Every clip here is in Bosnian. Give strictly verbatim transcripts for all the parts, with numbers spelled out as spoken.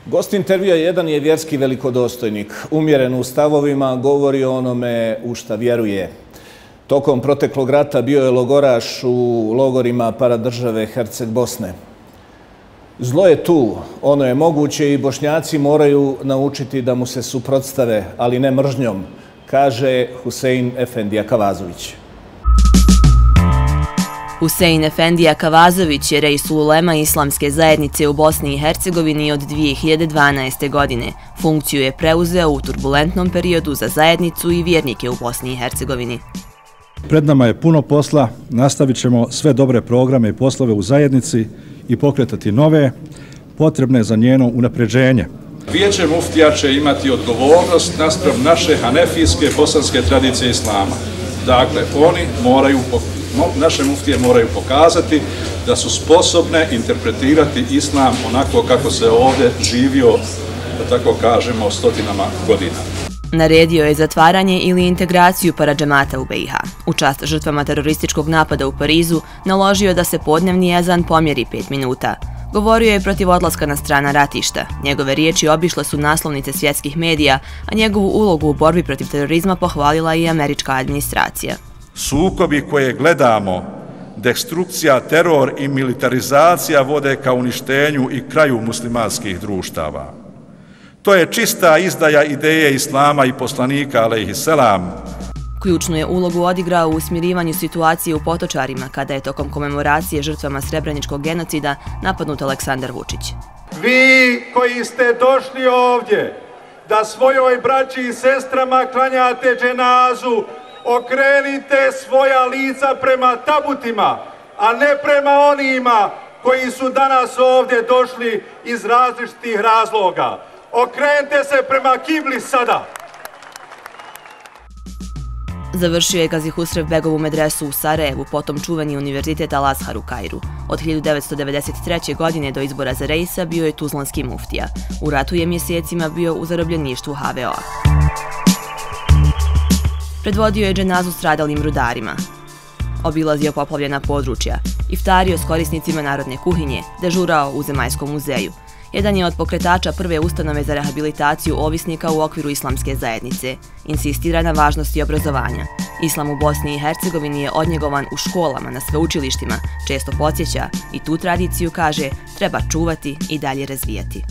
Gost intervjua jedan je vjerski velikodostojnik. Umjeren u stavovima, govori o onome u šta vjeruje. Tokom proteklog rata bio je logoraš u logorima paradržave Herceg Bosne. Zlo je tu, ono je moguće i Bošnjaci moraju naučiti da mu se suprotstave, ali ne mržnjom, kaže Husein Efendija Kavazović. Husein Efendija Kavazović je Reisul ulema Islamske zajednice u Bosni i Hercegovini od dvije hiljade dvanaeste. godine. Funkciju je preuzeo u turbulentnom periodu za zajednicu i vjernike u Bosni i Hercegovini. Pred nama je puno posla, nastavit ćemo sve dobre programe i poslove u zajednici i pokretati nove, potrebne za njeno unapređenje. Vijeće muftija će imati odgovornost naspram naše hanefijske bosanske tradicije islama. Dakle, oni moraju, naše muftije moraju pokazati da su sposobne interpretirati islam onako kako se ovdje živio, da tako kažemo, stotinama godina. Naredio je zatvaranje ili integraciju paradžemata u B i H. U čast žrtvama terorističkog napada u Parizu naložio da se podnevni ezan pomjeri pet minuta. Govorio je protiv odlaska na strana ratišta. Njegove riječi obišle su naslovnice svjetskih medija, a njegovu ulogu u borbi protiv terorizma pohvalila i američka administracija. Sukobi koje gledamo, destrukcija, teror i militarizacija vode ka uništenju i kraju muslimanskih društava. To je čista izdaja ideje islama i poslanika, alejhiselam. Ključnu je ulogu odigrao u smirivanju situacije u Potočarima, kada je tokom komemoracije žrtvama Srebreničkog genocida napadnut Aleksandar Vučić. Vi koji ste došli ovdje da svojoj braći i sestrama klanjate dženazu, okrenite svoja lica prema tabutima, a ne prema onima koji su danas ovdje došli iz različitih razloga. Okrenite se prema kibli sada. Završio je Gazi Husrev Begovu medresu u Sarajevu, potom čuveni univerzitet Al-Azhar u Kairu. Od hiljadu devetsto devedeset treće. godine do izbora za reisa bio je tuzlanski muftija. U ratu je mjesecima bio u zarobljeništvu H V O-a. Predvodio je dženazu stradalim rudarima. Obilazio poplavljena područja, iftario s korisnicima narodne kuhinje, dežurao u Zemaljskom muzeju. Jedan je od pokretača prve ustanove za rehabilitaciju ovisnika u okviru Islamske zajednice. Insistira na važnosti obrazovanja. Islam u Bosni i Hercegovini je odnjegovan u školama, na sveučilištima, često podsjeća i tu tradiciju, kaže, treba čuvati i dalje razvijati.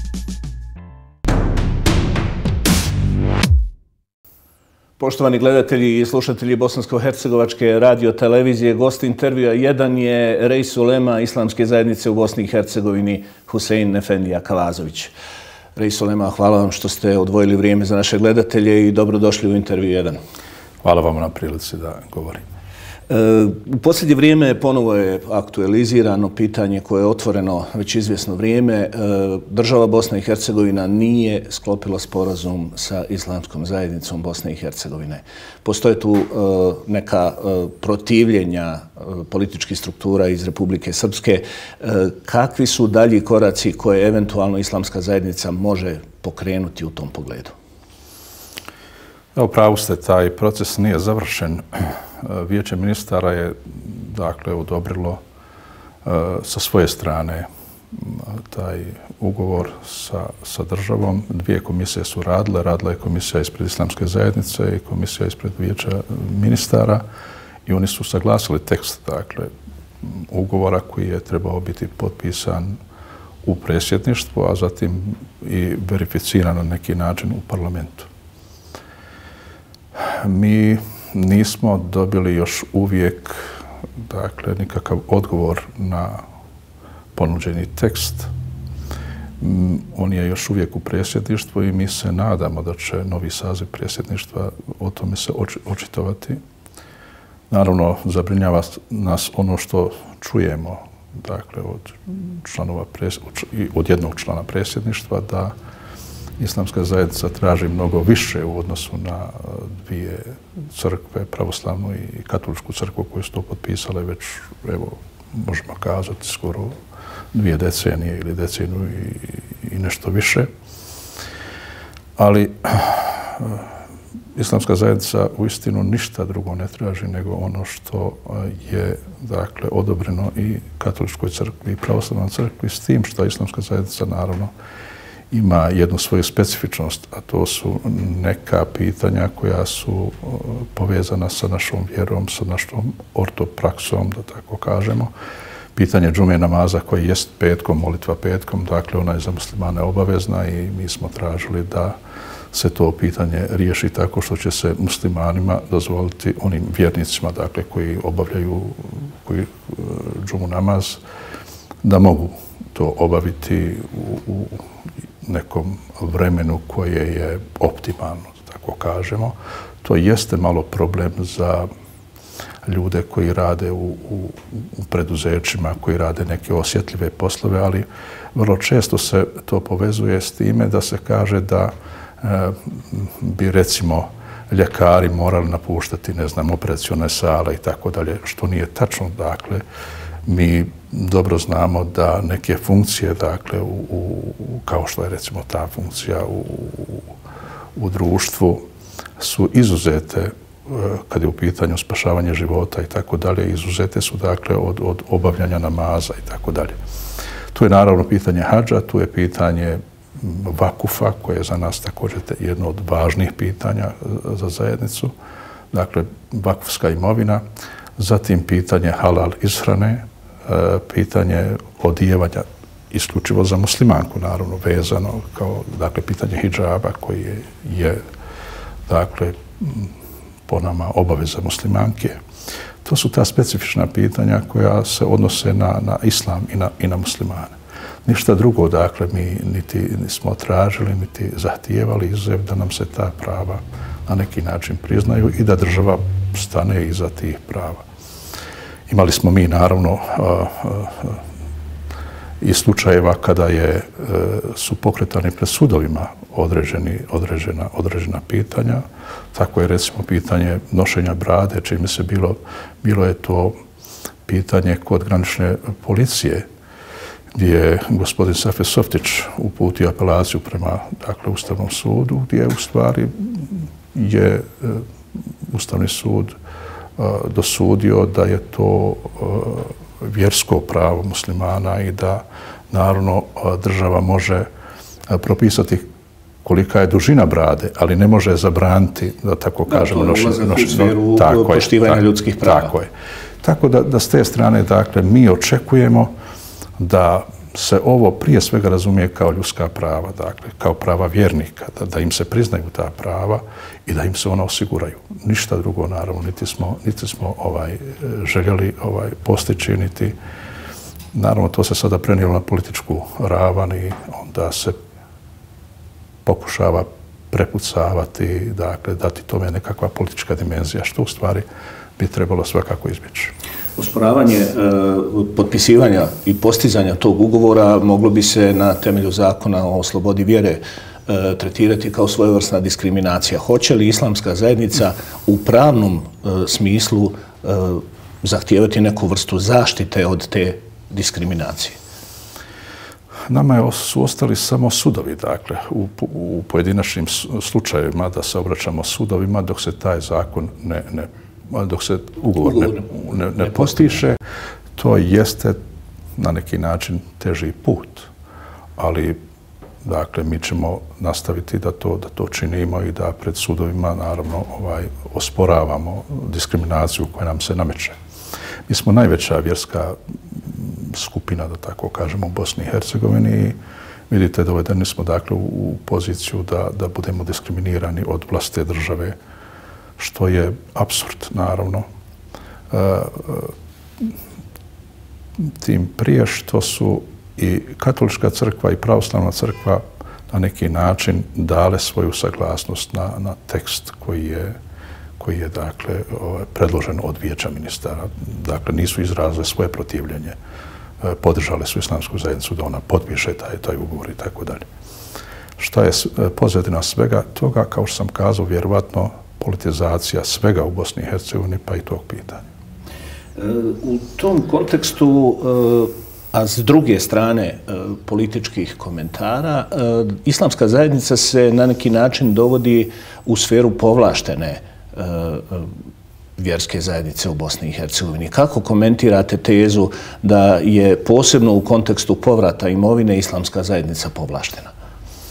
Poštovani gledatelji i slušatelji Bosansko-hercegovačke radio televizije, gost intervjua jedan je Reisul ulema Islamske zajednice u Bosni i Hercegovini Husein Efendija Kavazović. Reisul ulema, hvala vam što ste odvojili vrijeme za naše gledatelje i dobrodošli u intervju jedan. Hvala vam na prilici da govorim. U posljednje vrijeme ponovo je aktualizirano pitanje koje je otvoreno već izvjesno vrijeme. Država Bosna i Hercegovina nije sklopila sporazum sa Islamskom zajednicom Bosne i Hercegovine. Postoje tu neka protivljenja političkih struktura iz Republike Srpske. Kakvi su dalji koraci koje eventualno Islamska zajednica može pokrenuti u tom pogledu? U pravu ste, taj proces nije završen. Vijeće ministara je, dakle, odobrilo sa svoje strane taj ugovor sa, sa državom. Dvije komisije su radile. Radila je komisija ispred Islamske zajednice i komisija ispred Vijeća ministara i oni su saglasili tekst, dakle, ugovora koji je trebao biti potpisan u predsjedništvu, a zatim i verificiran na neki način u parlamentu. Mi nismo dobili još uvijek, dakle, nikakav odgovor na ponuđeni tekst. On je još uvijek u predsjedništvu i mi se nadamo da će novi saziv predsjedništva o tome se očitovati. Naravno, zabrinjava nas ono što čujemo, dakle, od članova i od jednog člana predsjedništva, da Islamska zajednica traži mnogo više u odnosu na dvije crkve, pravoslavnu i katoličku crkvu, koje su to potpisale već, evo, možemo kazati, skoro dvije decenije ili deceniju i, i nešto više. Ali Islamska zajednica uistinu ništa drugo ne traži nego ono što je, dakle, odobreno i katoličkoj crkvi i pravoslavnoj crkvi, s tim što Islamska zajednica naravno ima jednu svoju specifičnost, a to su neka pitanja koja su povezana sa našom vjerom, sa našom ortopraksom, da tako kažemo. Pitanje džume namaza koji jest petkom, molitva petkom, dakle ona je za muslimane obavezna i mi smo tražili da se to pitanje riješi tako što će se muslimanima dozvoliti onim vjernicima, dakle, koji obavljaju koji, džumu namaz, da mogu to obaviti u, u nekom vremenu koje je optimalno, tako kažemo. To jeste malo problem za ljude koji rade u, u, u preduzećima, koji rade neke osjetljive poslove, ali vrlo često se to povezuje s time da se kaže da e, bi recimo ljekari morali napuštati, ne znam, operacione sale i tako dalje, što nije tačno. Dakle, mi dobro znamo da neke funkcije, dakle, u, u, kao što je recimo ta funkcija u, u, u društvu, su izuzete kad je u pitanju spašavanje života i tako dalje, izuzete su, dakle, od, od obavljanja namaza i tako dalje. Tu je naravno pitanje hadža, tu je pitanje vakufa, koje je za nas također jedno od važnih pitanja za zajednicu, dakle, vakufska imovina, zatim pitanje halal ishrane, pitanje odijevanja isključivo za muslimanku, naravno, vezano kao, dakle, pitanje hidžaba koji je, je dakle, po nama obaveza muslimanke. To su ta specifična pitanja koja se odnose na, na islam i na, i na muslimane. Ništa drugo, dakle, mi niti nismo tražili, niti zahtijevali izuzev da nam se ta prava na neki način priznaju i da država stane iza tih prava. Imali smo mi, naravno, i slučajeva kada je, su pokretani pred sudovima određeni, određena, određena pitanja. Tako je, recimo, pitanje nošenja brade, čime se bilo, bilo je to pitanje kod granične policije, gdje je gospodin Safe Softić uputio apelaciju prema, dakle, Ustavnom sudu, gdje u stvari je Ustavni sud dosudio da je to vjersko pravo muslimana i da, naravno, država može propisati kolika je dužina brade, ali ne može zabraniti, da tako kažemo, nošenje. Da, to je ulazak u sferu poštivanja ljudskih prava. Tako je. Tako da, da s te strane, dakle, mi očekujemo da se ovo prije svega razumije kao ljudska prava, dakle, kao prava vjernika, da, da im se priznaju ta prava i da im se ona osiguraju. Ništa drugo, naravno, niti smo, niti smo ovaj, željeli ovaj, postići, niti, naravno, to se sada prenijelo na političku ravan i onda se pokušava prepucavati, dakle, dati tome nekakva politička dimenzija, što u stvari bi trebalo svakako izbjeći. Osporavanje e, potpisivanja i postizanja tog ugovora moglo bi se na temelju zakona o slobodi vjere e, tretirati kao svojevrsna diskriminacija. Hoće li islamska zajednica u pravnom e, smislu e, zahtijevati neku vrstu zaštite od te diskriminacije? Nama su ostali samo sudovi, dakle, u, u pojedinačnim slučajevima da se obraćamo sudovima dok se taj zakon ne, ne dok se ugovor ne, ne, ne postiše. To jeste na neki način teži put, ali, dakle, mi ćemo nastaviti da to, da to činimo i da pred sudovima, naravno, ovaj, osporavamo diskriminaciju koja nam se nameće. Mi smo najveća vjerska skupina, da tako kažemo, u Bosni i Hercegovini i vidite, dovedeni smo, dakle, u poziciju da, da budemo diskriminirani od vlastite države, što je apsurd, naravno. E, tim prije što su i katolička crkva i pravoslavna crkva na neki način dale svoju saglasnost na, na tekst koji je, koji je, dakle, predložen od Vijeća ministara. Dakle, nisu izrazile svoje protivljenje. Podržale su islamsku zajednicu da ona potpiše taj, taj ugovor i tako dalje. Šta je pozadina svega toga, kao što sam kazao, vjerovatno politizacija svega u Bosni i Hercegovini, pa i tog pitanja. U tom kontekstu, a s druge strane političkih komentara, islamska zajednica se na neki način dovodi u sferu povlaštene vjerske zajednice u Bosni i Hercegovini. Kako komentirate tezu da je posebno u kontekstu povrata imovine islamska zajednica povlaštena?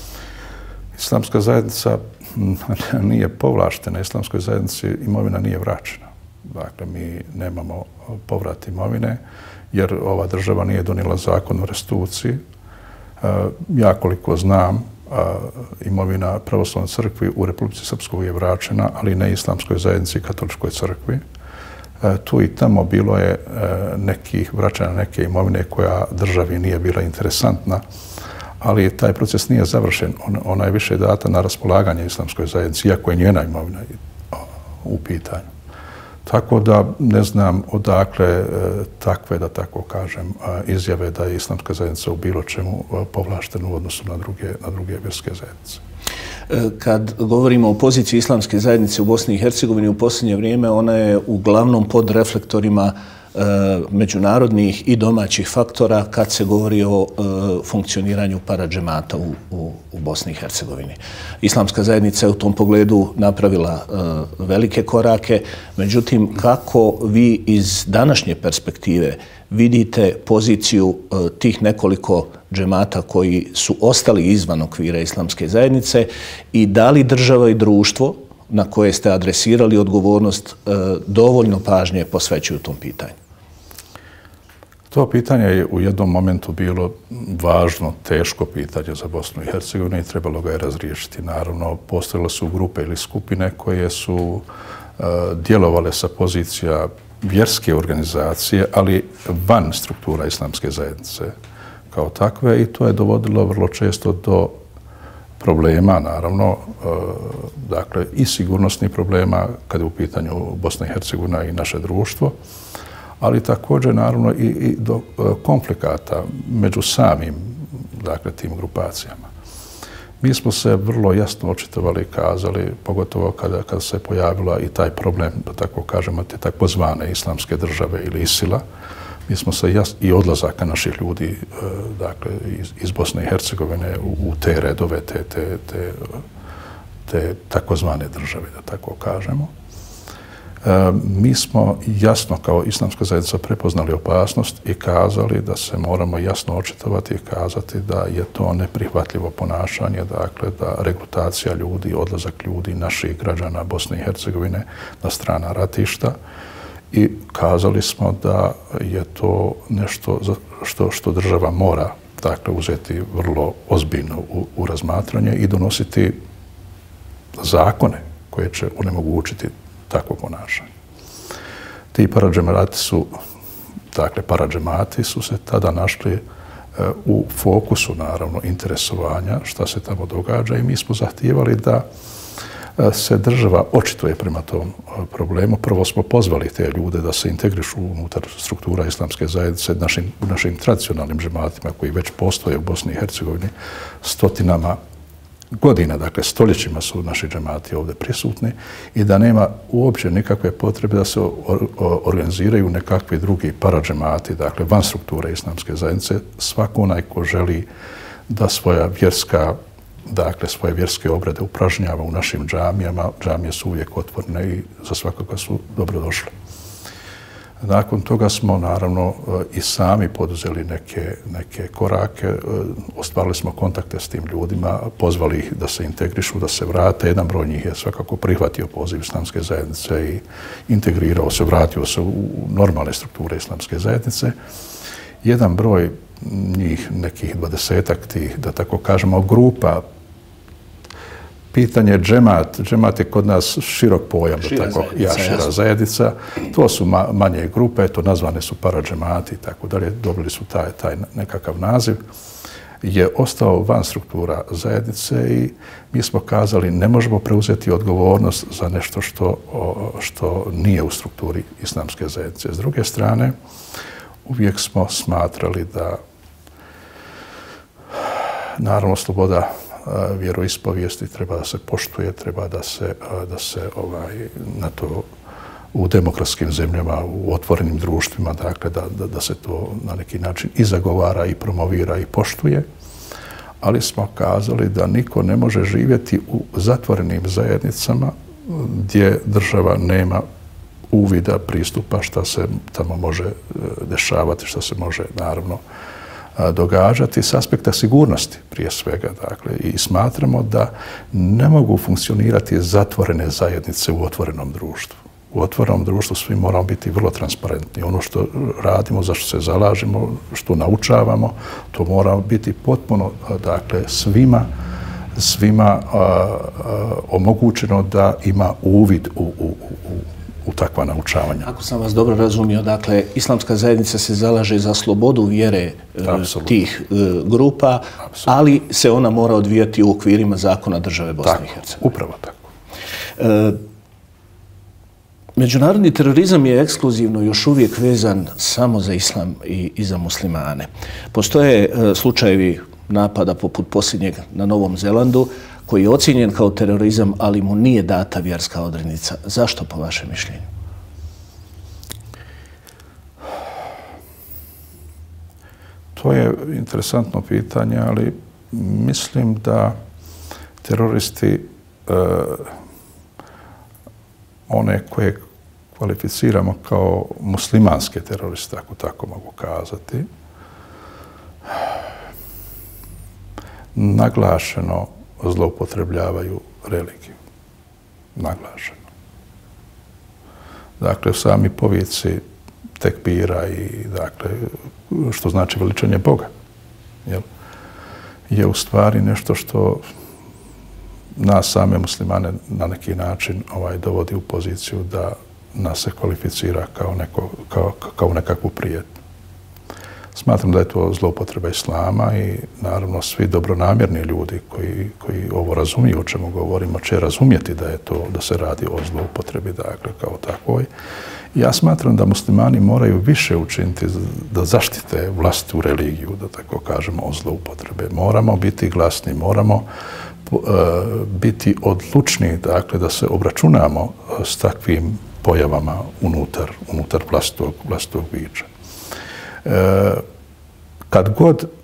Islamska zajednica nije povlaštena, islamskoj zajednici imovina nije vraćena. Dakle, mi nemamo povrat imovine, jer ova država nije donijela zakon o restituciji. Ja koliko znam, imovina pravoslavnoj crkvi u Republici Srpskoj je vraćena, ali ne islamskoj zajednici i katoličkoj crkvi. Tu i tamo bilo je nekih vraćanja neke imovine koja državi nije bila interesantna, ali taj proces nije završen. Ona je više data na raspolaganje islamskoj zajednici, iako je njena imovina u pitanju. Tako da ne znam odakle takve, da tako kažem, izjave da je islamska zajednica u bilo čemu povlaštena u odnosu na druge, na druge vjerske zajednice. Kad govorimo o poziciji islamske zajednice u Bosni i Hercegovini, u posljednje vrijeme ona je uglavnom pod reflektorima međunarodnih i domaćih faktora kad se govori o funkcioniranju paradžemata u, u, u Bosni i Hercegovini. Islamska zajednica je u tom pogledu napravila velike korake, međutim, kako vi iz današnje perspektive vidite poziciju tih nekoliko džemata koji su ostali izvan okvira islamske zajednice i da li država i društvo na koje ste adresirali odgovornost dovoljno pažnje posvećuju tom pitanju? To pitanje je u jednom momentu bilo važno, teško pitanje za Bosnu i Hercegovinu i trebalo ga je razriješiti. Naravno, postojale su grupe ili skupine koje su uh, djelovale sa pozicija vjerske organizacije, ali van struktura islamske zajednice kao takve, i to je dovodilo vrlo često do problema, naravno, uh, dakle, i sigurnosnih problema kada je u pitanju Bosna i Hercegovina i naše društvo, ali također, naravno, i, i do konflikata među samim, dakle, tim grupacijama. Mi smo se vrlo jasno očitovali i kazali, pogotovo kada, kada se pojavila i taj problem, da tako kažemo, te takozvane islamske države ili ISIL-a, mi smo se jasno, i odlazaka naših ljudi, dakle, iz, iz Bosne i Hercegovine u, u te redove, te, te, te, te takozvane države, da tako kažemo. Mi smo jasno kao islamska zajednica prepoznali opasnost i kazali da se moramo jasno očitovati i kazati da je to neprihvatljivo ponašanje, dakle da regrutacija ljudi, odlazak ljudi, naših građana Bosne i Hercegovine na strana ratišta, i kazali smo da je to nešto što, što država mora, dakle, uzeti vrlo ozbiljno u, u razmatranje i donositi zakone koje će onemogućiti takvo ponašanje. Ti paradžemati su, dakle, paradžemati su se tada našli e, u fokusu, naravno, interesovanja šta se tamo događa, i mi smo zahtijevali da e, se država očituje prema tom e, problemu. Prvo smo pozvali te ljude da se integrišu unutar struktura islamske zajednice našim, našim tradicionalnim džematima koji već postoje u Bosni i Hercegovini stotinama godina, dakle stoljećima su naši džemati ovdje prisutni, i da nema uopće nikakve potrebe da se organiziraju nekakvi drugi paradžemati, dakle van strukture islamske zajednice. Svako onaj ko želi da svoja vjerska, dakle svoje vjerske obrede upražnjava u našim džamijama, džamije su uvijek otvorene i za svakoga su dobrodošli. Nakon toga smo, naravno, i sami poduzeli neke, neke korake. Ostvarili smo kontakte s tim ljudima, pozvali ih da se integrišu, da se vrate. Jedan broj njih je svakako prihvatio poziv islamske zajednice i integrirao se, vratio se u normalne strukture islamske zajednice. Jedan broj njih, nekih dvadesetak tih, da tako kažemo, grupa. Pitanje džemat, džemat je kod nas širok pojam, šira tako, zajednica, ja, šira jasno. zajednica. To su ma, manje grupe, to nazvane su paradžemati i tako dalje, dobili su taj, taj nekakav naziv. Je ostao van struktura zajednice i mi smo kazali ne možemo preuzeti odgovornost za nešto što, što nije u strukturi islamske zajednice. S druge strane, uvijek smo smatrali da, naravno, sloboda vjeroispovijesti treba da se poštuje, treba da se, da se ovaj, na to u demokratskim zemljama, u otvorenim društvima, dakle, da, da, da se to na neki način i zagovara i promovira i poštuje. Ali smo kazali da niko ne može živjeti u zatvorenim zajednicama gdje država nema uvida, pristupa šta se tamo može dešavati, šta se može, naravno, događati s aspekta sigurnosti prije svega. Dakle, i smatramo da ne mogu funkcionirati zatvorene zajednice u otvorenom društvu. U otvorenom društvu svi moramo biti vrlo transparentni. Ono što radimo, za što se zalažemo, što naučavamo, to mora biti potpuno, dakle, svima svima a, a, omogućeno da ima uvid u, u, u, u takva naučavanja. Ako sam vas dobro razumio, dakle, islamska zajednica se zalaže za slobodu vjere Absolutno. tih e, grupa, Absolutno. ali se ona mora odvijati u okvirima zakona države Bosne i Hercegovine. Upravo tako. E, Međunarodni terorizam je ekskluzivno još uvijek vezan samo za islam i, i za muslimane. Postoje e, slučajevi napada poput posljednjeg na Novom Zelandu, koji je ocijenjen kao terorizam, ali mu nije data vjerska odrednica. Zašto, po vašem mišljenju? To je interesantno pitanje, ali mislim da teroristi, e, one koje kvalificiramo kao muslimanske teroriste, ako tako mogu kazati, naglašeno zloupotrebljavaju religiju. Naglašeno. Dakle, sami povici tekbira i, dakle, što znači veličanje Boga, jel, je u stvari nešto što nas same muslimane na neki način ovaj, dovodi u poziciju da nas se kvalificira kao, neko, kao, kao nekakvu prijetnju. Smatram da je to zloupotreba islama i naravno svi dobronamjerni ljudi koji, koji ovo razumiju o čemu govorimo će razumjeti da je to, da se radi o zloupotrebi, dakle, kao takvoj. Ja smatram da muslimani moraju više učiniti da zaštite vlastitu religiju, da tako kažemo, od zloupotrebe. Moramo biti glasni, moramo uh, biti odlučni, dakle, da se obračunamo s takvim pojavama unutar, unutar vlastitog, vlastitog bića. E, kad god e,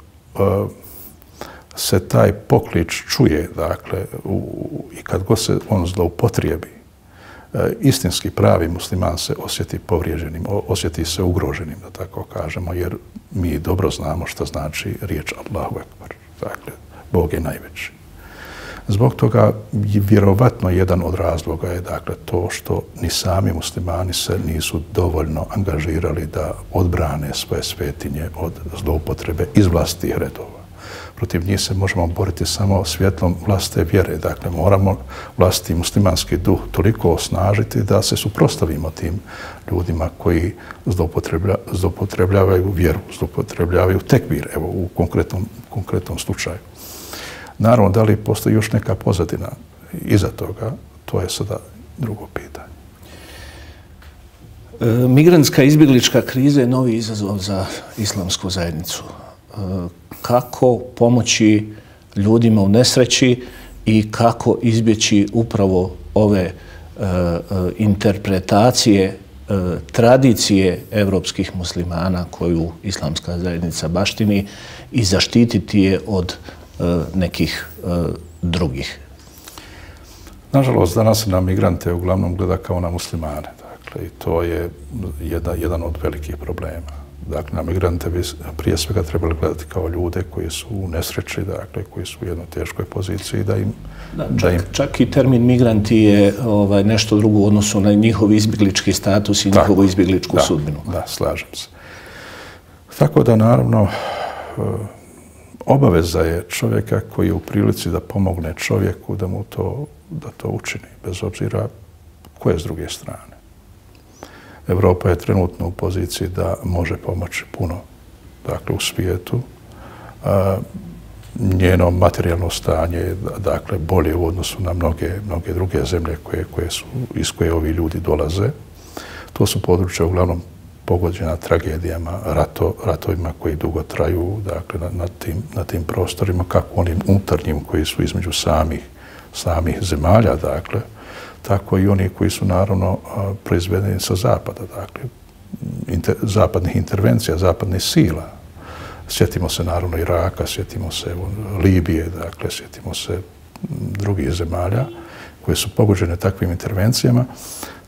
se taj poklič čuje, dakle, u, i kad god se on zloupotrijebi, e, istinski pravi musliman se osjeti povrijeđenim, osjeti se ugroženim, da tako kažemo, jer mi dobro znamo šta znači riječ Allahu Ekber. Dakle, Bog je najveći. Zbog toga vjerovatno jedan od razloga je, dakle, to što ni sami muslimani se nisu dovoljno angažirali da odbrane svoje svetinje od zloupotrebe iz vlastitih redova. Protiv njih se možemo boriti samo svjetlom vlastite vjere. Dakle, moramo vlastiti muslimanski duh toliko osnažiti da se suprotstavimo tim ljudima koji zloupotreblja, zloupotrebljavaju vjeru, zloupotrebljavaju tekbir, evo, u konkretnom, konkretnom slučaju. Naravno, da li postoji još neka pozadina iza toga, to je sada drugo pitanje. E, migrantska izbjeglička kriza je novi izazov za islamsku zajednicu. E, kako pomoći ljudima u nesreći i kako izbjeći upravo ove e, e, interpretacije e, tradicije evropskih muslimana koju islamska zajednica baštini i zaštititi je od nekih uh, drugih. Nažalost, danas se na migrante uglavnom gleda kao na muslimane. Dakle, i to je jedan, jedan od velikih problema. Dakle, na migrante bi prije svega trebali gledati kao ljude koji su u nesreći, dakle, koji su u jednoj teškoj poziciji. Da im, da, čak, da im... čak i termin migranti je ovaj, nešto drugo u odnosu na njihov izbjeglički status i tako, njihovu izbjegličku da, sudbinu. Da, slažem se. Tako da, naravno, obaveza je čovjeka koji je u prilici da pomogne čovjeku da mu to, da to učini, bez obzira ko je s druge strane. Evropa je trenutno u poziciji da može pomoći puno, dakle, u svijetu. A, njeno materijalno stanje je, dakle, bolje u odnosu na mnoge, mnoge druge zemlje koje, koje su, iz koje ovi ljudi dolaze. To su područja uglavnom pogođena tragedijama, rato, ratovima koji dugo traju, dakle, na, na, tim, na tim prostorima, kako onim unutarnjim koji su između samih, samih zemalja, dakle, tako i oni koji su, naravno, proizvedeni sa zapada, dakle, inter, zapadnih intervencija, zapadnih sila. Sjetimo se, naravno, Iraka, sjetimo se Libije, dakle, sjetimo se drugih zemalja koje su pogođene takvim intervencijama.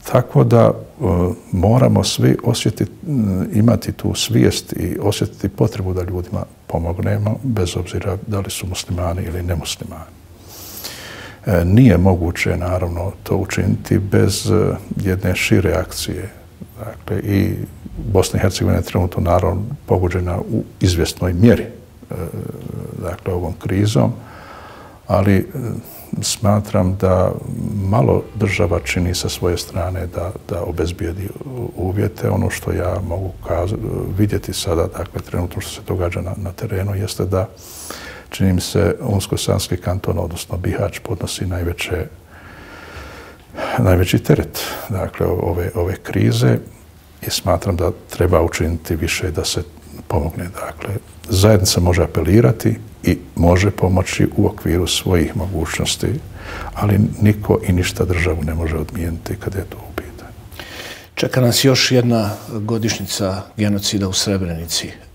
Tako da moramo svi osjetiti, imati tu svijest i osjetiti potrebu da ljudima pomognemo, bez obzira da li su muslimani ili nemuslimani. Nije moguće, naravno, to učiniti bez jedne šire akcije. Dakle, i Bosna i Hercegovina je trenutno, naravno, pogođena u izvjesnoj mjeri, dakle, ovom krizom, ali smatram da malo država čini sa svoje strane da, da obezbijedi uvjete. Ono što ja mogu kazati, vidjeti sada, dakle, trenutno što se događa na, na terenu, jeste da, čini mi se, Unsko-Sanski kanton, odnosno Bihać, podnosi najveće, najveći teret, dakle, ove, ove krize i smatram da treba učiniti više da se pomogne. Dakle, zajednica može apelirati i može pomoći u okviru svojih mogućnosti, ali niko i ništa državu ne može odmijeniti kada je to u pitanju. Čeka nas još jedna godišnjica genocida u Srebrenici. E,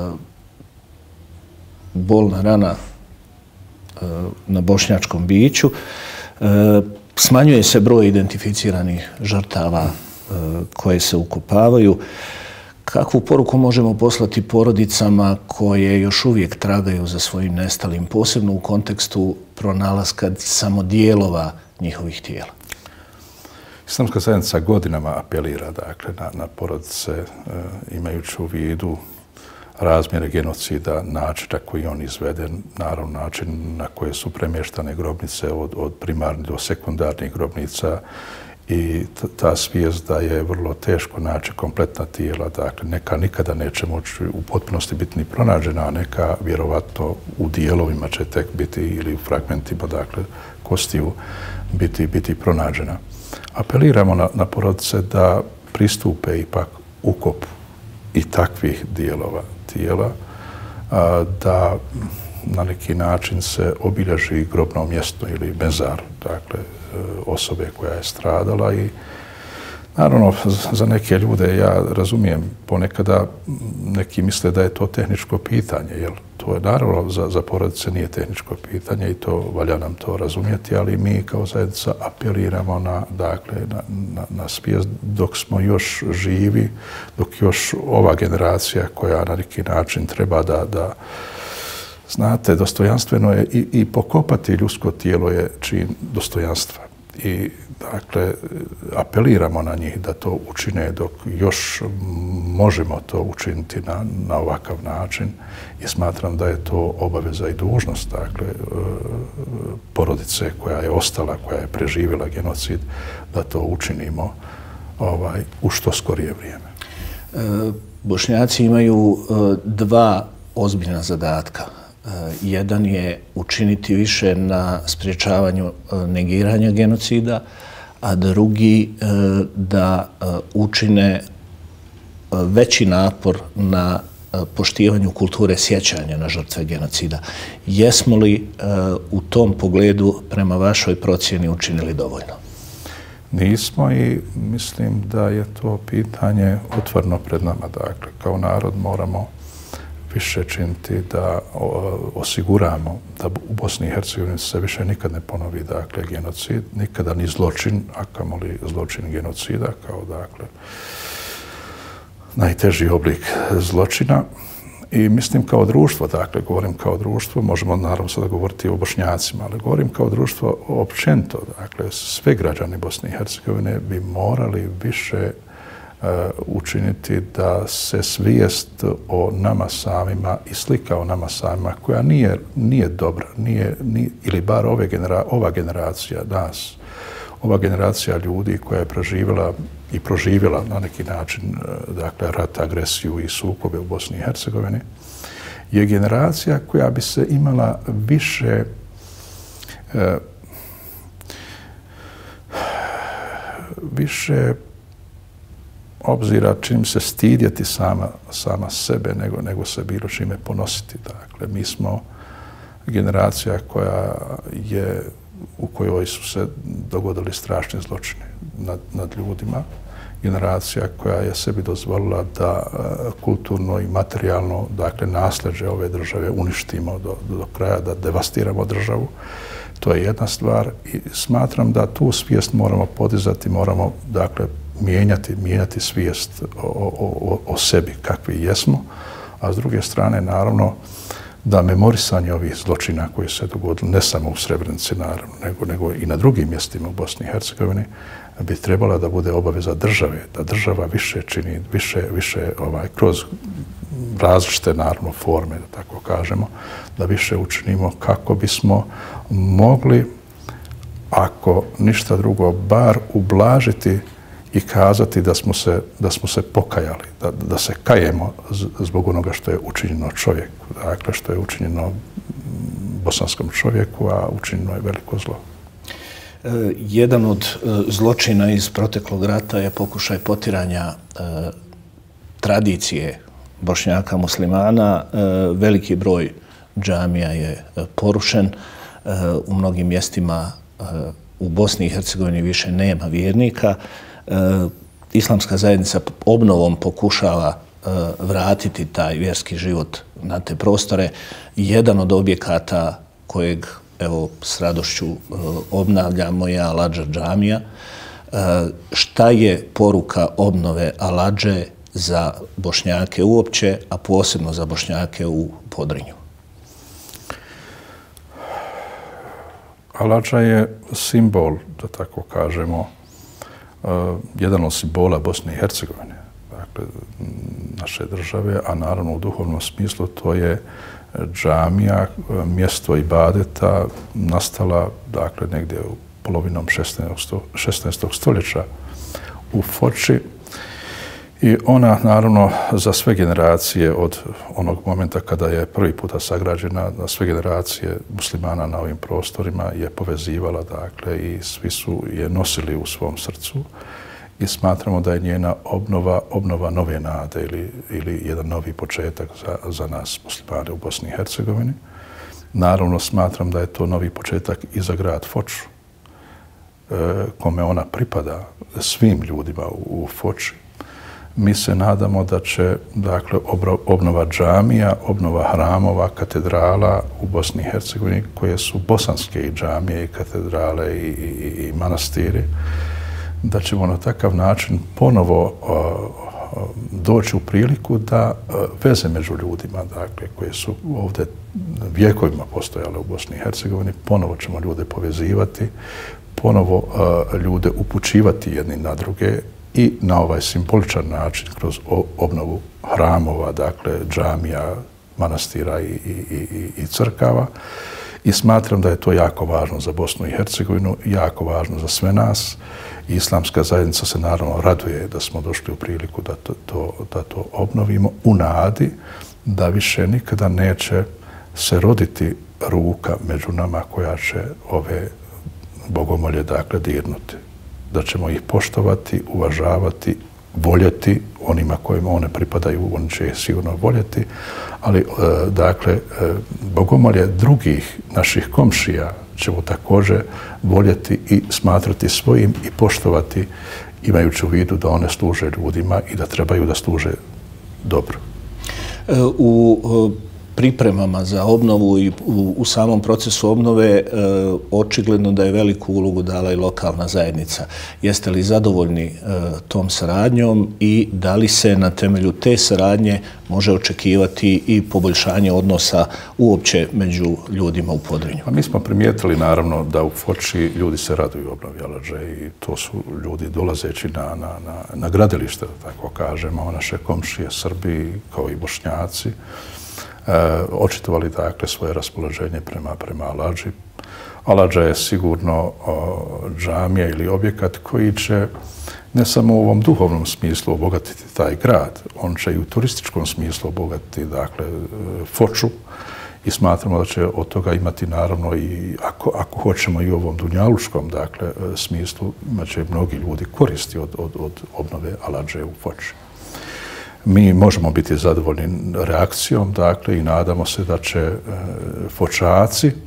bolna rana e, na bošnjačkom biću. E, smanjuje se broj identificiranih žrtava e, koje se ukopavaju. Kakvu poruku možemo poslati porodicama koje još uvijek tragaju za svojim nestalim, posebno u kontekstu pronalaska samo dijelova njihovih tijela? Islamska zajednica godinama apelira, dakle, na, na porodice, e, imajući u vidu razmjere genocida, način na koji je on izveden, naravno način na koje su premještane grobnice od, od primarnih do sekundarnih grobnica, i ta svijest da je vrlo teško naći kompletna tijela, dakle, neka nikada neće moći u potpunosti biti ni pronađena, a neka vjerovatno u dijelovima će tek biti ili u fragmentima, dakle, kostiju biti, biti pronađena. Apeliramo na, na porodice da pristupe ipak ukopu i takvih dijelova tijela, a, da na neki način se obilježi grobno mjesto ili mezar, dakle, osobe koja je stradala. I naravno, za neke ljude, ja razumijem, ponekada neki misle da je to tehničko pitanje, jer to je, naravno, za, za porodice nije tehničko pitanje i to valja nam to razumjeti, ali mi kao zajednica apeliramo na, dakle, na, na, na svijest dok smo još živi, dok još ova generacija koja na neki način treba da, da znate, dostojanstveno je i, i pokopati ljudsko tijelo je čin dostojanstva. I, dakle, apeliramo na njih da to učine dok još možemo to učiniti na, na ovakav način i smatram da je to obaveza i dužnost, dakle, porodice koja je ostala, koja je preživjela genocid, da to učinimo ovaj, u što skorije vrijeme. E, Bošnjaci imaju e, dva ozbiljna zadatka. Jedan je učiniti više na spriječavanju negiranja genocida, a drugi da učine veći napor na poštivanju kulture sjećanja na žrtve genocida. Jesmo li u tom pogledu prema vašoj procjeni učinili dovoljno? Nismo i mislim da je to pitanje otvoreno pred nama. Dakle, kao narod moramo više činiti da osiguramo da u Bosni i Hercegovini se više nikad ne ponovi, dakle, genocid, nikada ni zločin, a kamoli zločin genocida, kao, dakle, najteži oblik zločina. I mislim kao društvo, dakle, govorim kao društvo, možemo naravno sada govoriti o Bošnjacima, ali govorim kao društvo općenito, dakle, sve građani Bosne i Hercegovine bi morali više učiniti da se svijest o nama samima i slika o nama samima, koja nije, nije dobra, nije, nije, ili bar ove genera, ova generacija nas, ova generacija ljudi koja je proživjela i proživjela na neki način, dakle, rat, agresiju i sukobe u Bosni i Hercegovini, je generacija koja bi se imala više eh, više obzira čim se stidjeti sama, sama sebe nego, nego se bilo čime ponositi. Dakle, mi smo generacija koja je, u kojoj su se dogodili strašni zločini nad, nad ljudima generacija koja je sebi dozvolila da kulturno i materijalno, dakle, nasljeđe ove države uništimo do, do kraja, da devastiramo državu. To je jedna stvar i smatram da tu svijest moramo podizati, moramo, dakle, mijenjati, mijenjati svijest o, o, o sebi kakvi jesmo, a s druge strane, naravno, da memorisanje ovih zločina koji se dogodili ne samo u Srebrenici, naravno, nego, nego i na drugim mjestima u Bosni i Hercegovini, bi trebala da bude obaveza države, da država više čini, više, više ovaj, kroz različite, naravno, forme, da tako kažemo, da više učinimo kako bismo mogli, ako ništa drugo, bar ublažiti i kazati da smo se, da smo se pokajali, da, da se kajemo zbog onoga što je učinjeno čovjeku, dakle što je učinjeno bosanskom čovjeku, a učinjeno je veliko zlo. E, jedan od e, zločina iz proteklog rata je pokušaj potiranja e, tradicije Bošnjaka muslimana. E, veliki broj džamija je e, porušen. E, u mnogim mjestima e, u Bosni i Hercegovini više nema vjernika. E, islamska zajednica obnovom pokušava e, vratiti taj vjerski život na te prostore. Jedan od objekata kojeg, evo, s radošću e, obnavljamo je Aladža džamija. E, šta je poruka obnove Aladže za Bošnjake uopće, a posebno za Bošnjake u Podrinju? Aladža je simbol, da tako kažemo, Uh, jedan od simbola Bosne i Hercegovine, dakle, naše države, a naravno u duhovnom smislu to je džamija, mjesto ibadeta, nastala, dakle, negdje u polovinom šesnaestog stoljeća u Foči. I ona, naravno, za sve generacije od onog momenta kada je prvi puta sagrađena, na sve generacije muslimana na ovim prostorima je povezivala, dakle, i svi su je nosili u svom srcu. I smatramo da je njena obnova, obnova nove nade ili, ili jedan novi početak za, za nas muslimane u Bosni i Hercegovini. Naravno, smatram da je to novi početak i za grad Foču, kome ona pripada, svim ljudima u, u Foči. Mi se nadamo da će, dakle, obnova džamija, obnova hramova, katedrala u Bosni i Hercegovini, koje su bosanske i džamije, i katedrale, i, i, i manastiri, da ćemo na takav način ponovo uh, doći u priliku da uh, veze među ljudima, dakle, koje su ovdje vjekovima postojale u Bosni i Hercegovini, ponovo ćemo ljude povezivati, ponovo uh, ljude upućivati jedni na druge, i na ovaj simboličan način kroz obnovu hramova, dakle, džamija, manastira i, i, i, i crkava. I smatram da je to jako važno za Bosnu i Hercegovinu, jako važno za sve nas. I islamska zajednica se naravno raduje da smo došli u priliku da to, to, da to obnovimo u nadi da više nikada neće se roditi ruka među nama koja će ove bogomolje, dakle, dirnuti. Da ćemo ih poštovati, uvažavati, voljeti onima kojima one pripadaju, oni će ih sigurno voljeti, ali, e, dakle, e, bogomolje drugih naših komšija ćemo također voljeti i smatrati svojim i poštovati, imajući u vidu da one služe ljudima i da trebaju da služe dobro. U pripremama za obnovu i u, u samom procesu obnove e, očigledno da je veliku ulogu dala i lokalna zajednica. Jeste li zadovoljni e, tom saradnjom i da li se na temelju te saradnje može očekivati i poboljšanje odnosa uopće među ljudima u Podrinju? A mi smo primijetili, naravno, da u Foči ljudi se raduju obnovi Aladže i to su ljudi dolazeći na, na, na, na gradilište, da tako kažemo, naše komšije Srbi kao i Bošnjaci, E, očitovali, dakle, svoje raspoloženje prema, prema Aladži. Aladža je sigurno o, džamija ili objekat koji će ne samo u ovom duhovnom smislu obogatiti taj grad, on će i u turističkom smislu obogatiti, dakle, Foču i smatramo da će od toga imati, naravno, i ako, ako hoćemo i u ovom dunjaluškom, dakle, smislu, imaće mnogi ljudi koristi od, od, od obnove Aladže u Foči. Mi možemo biti zadovoljni reakcijom, dakle, i nadamo se da će e, Fočaci e,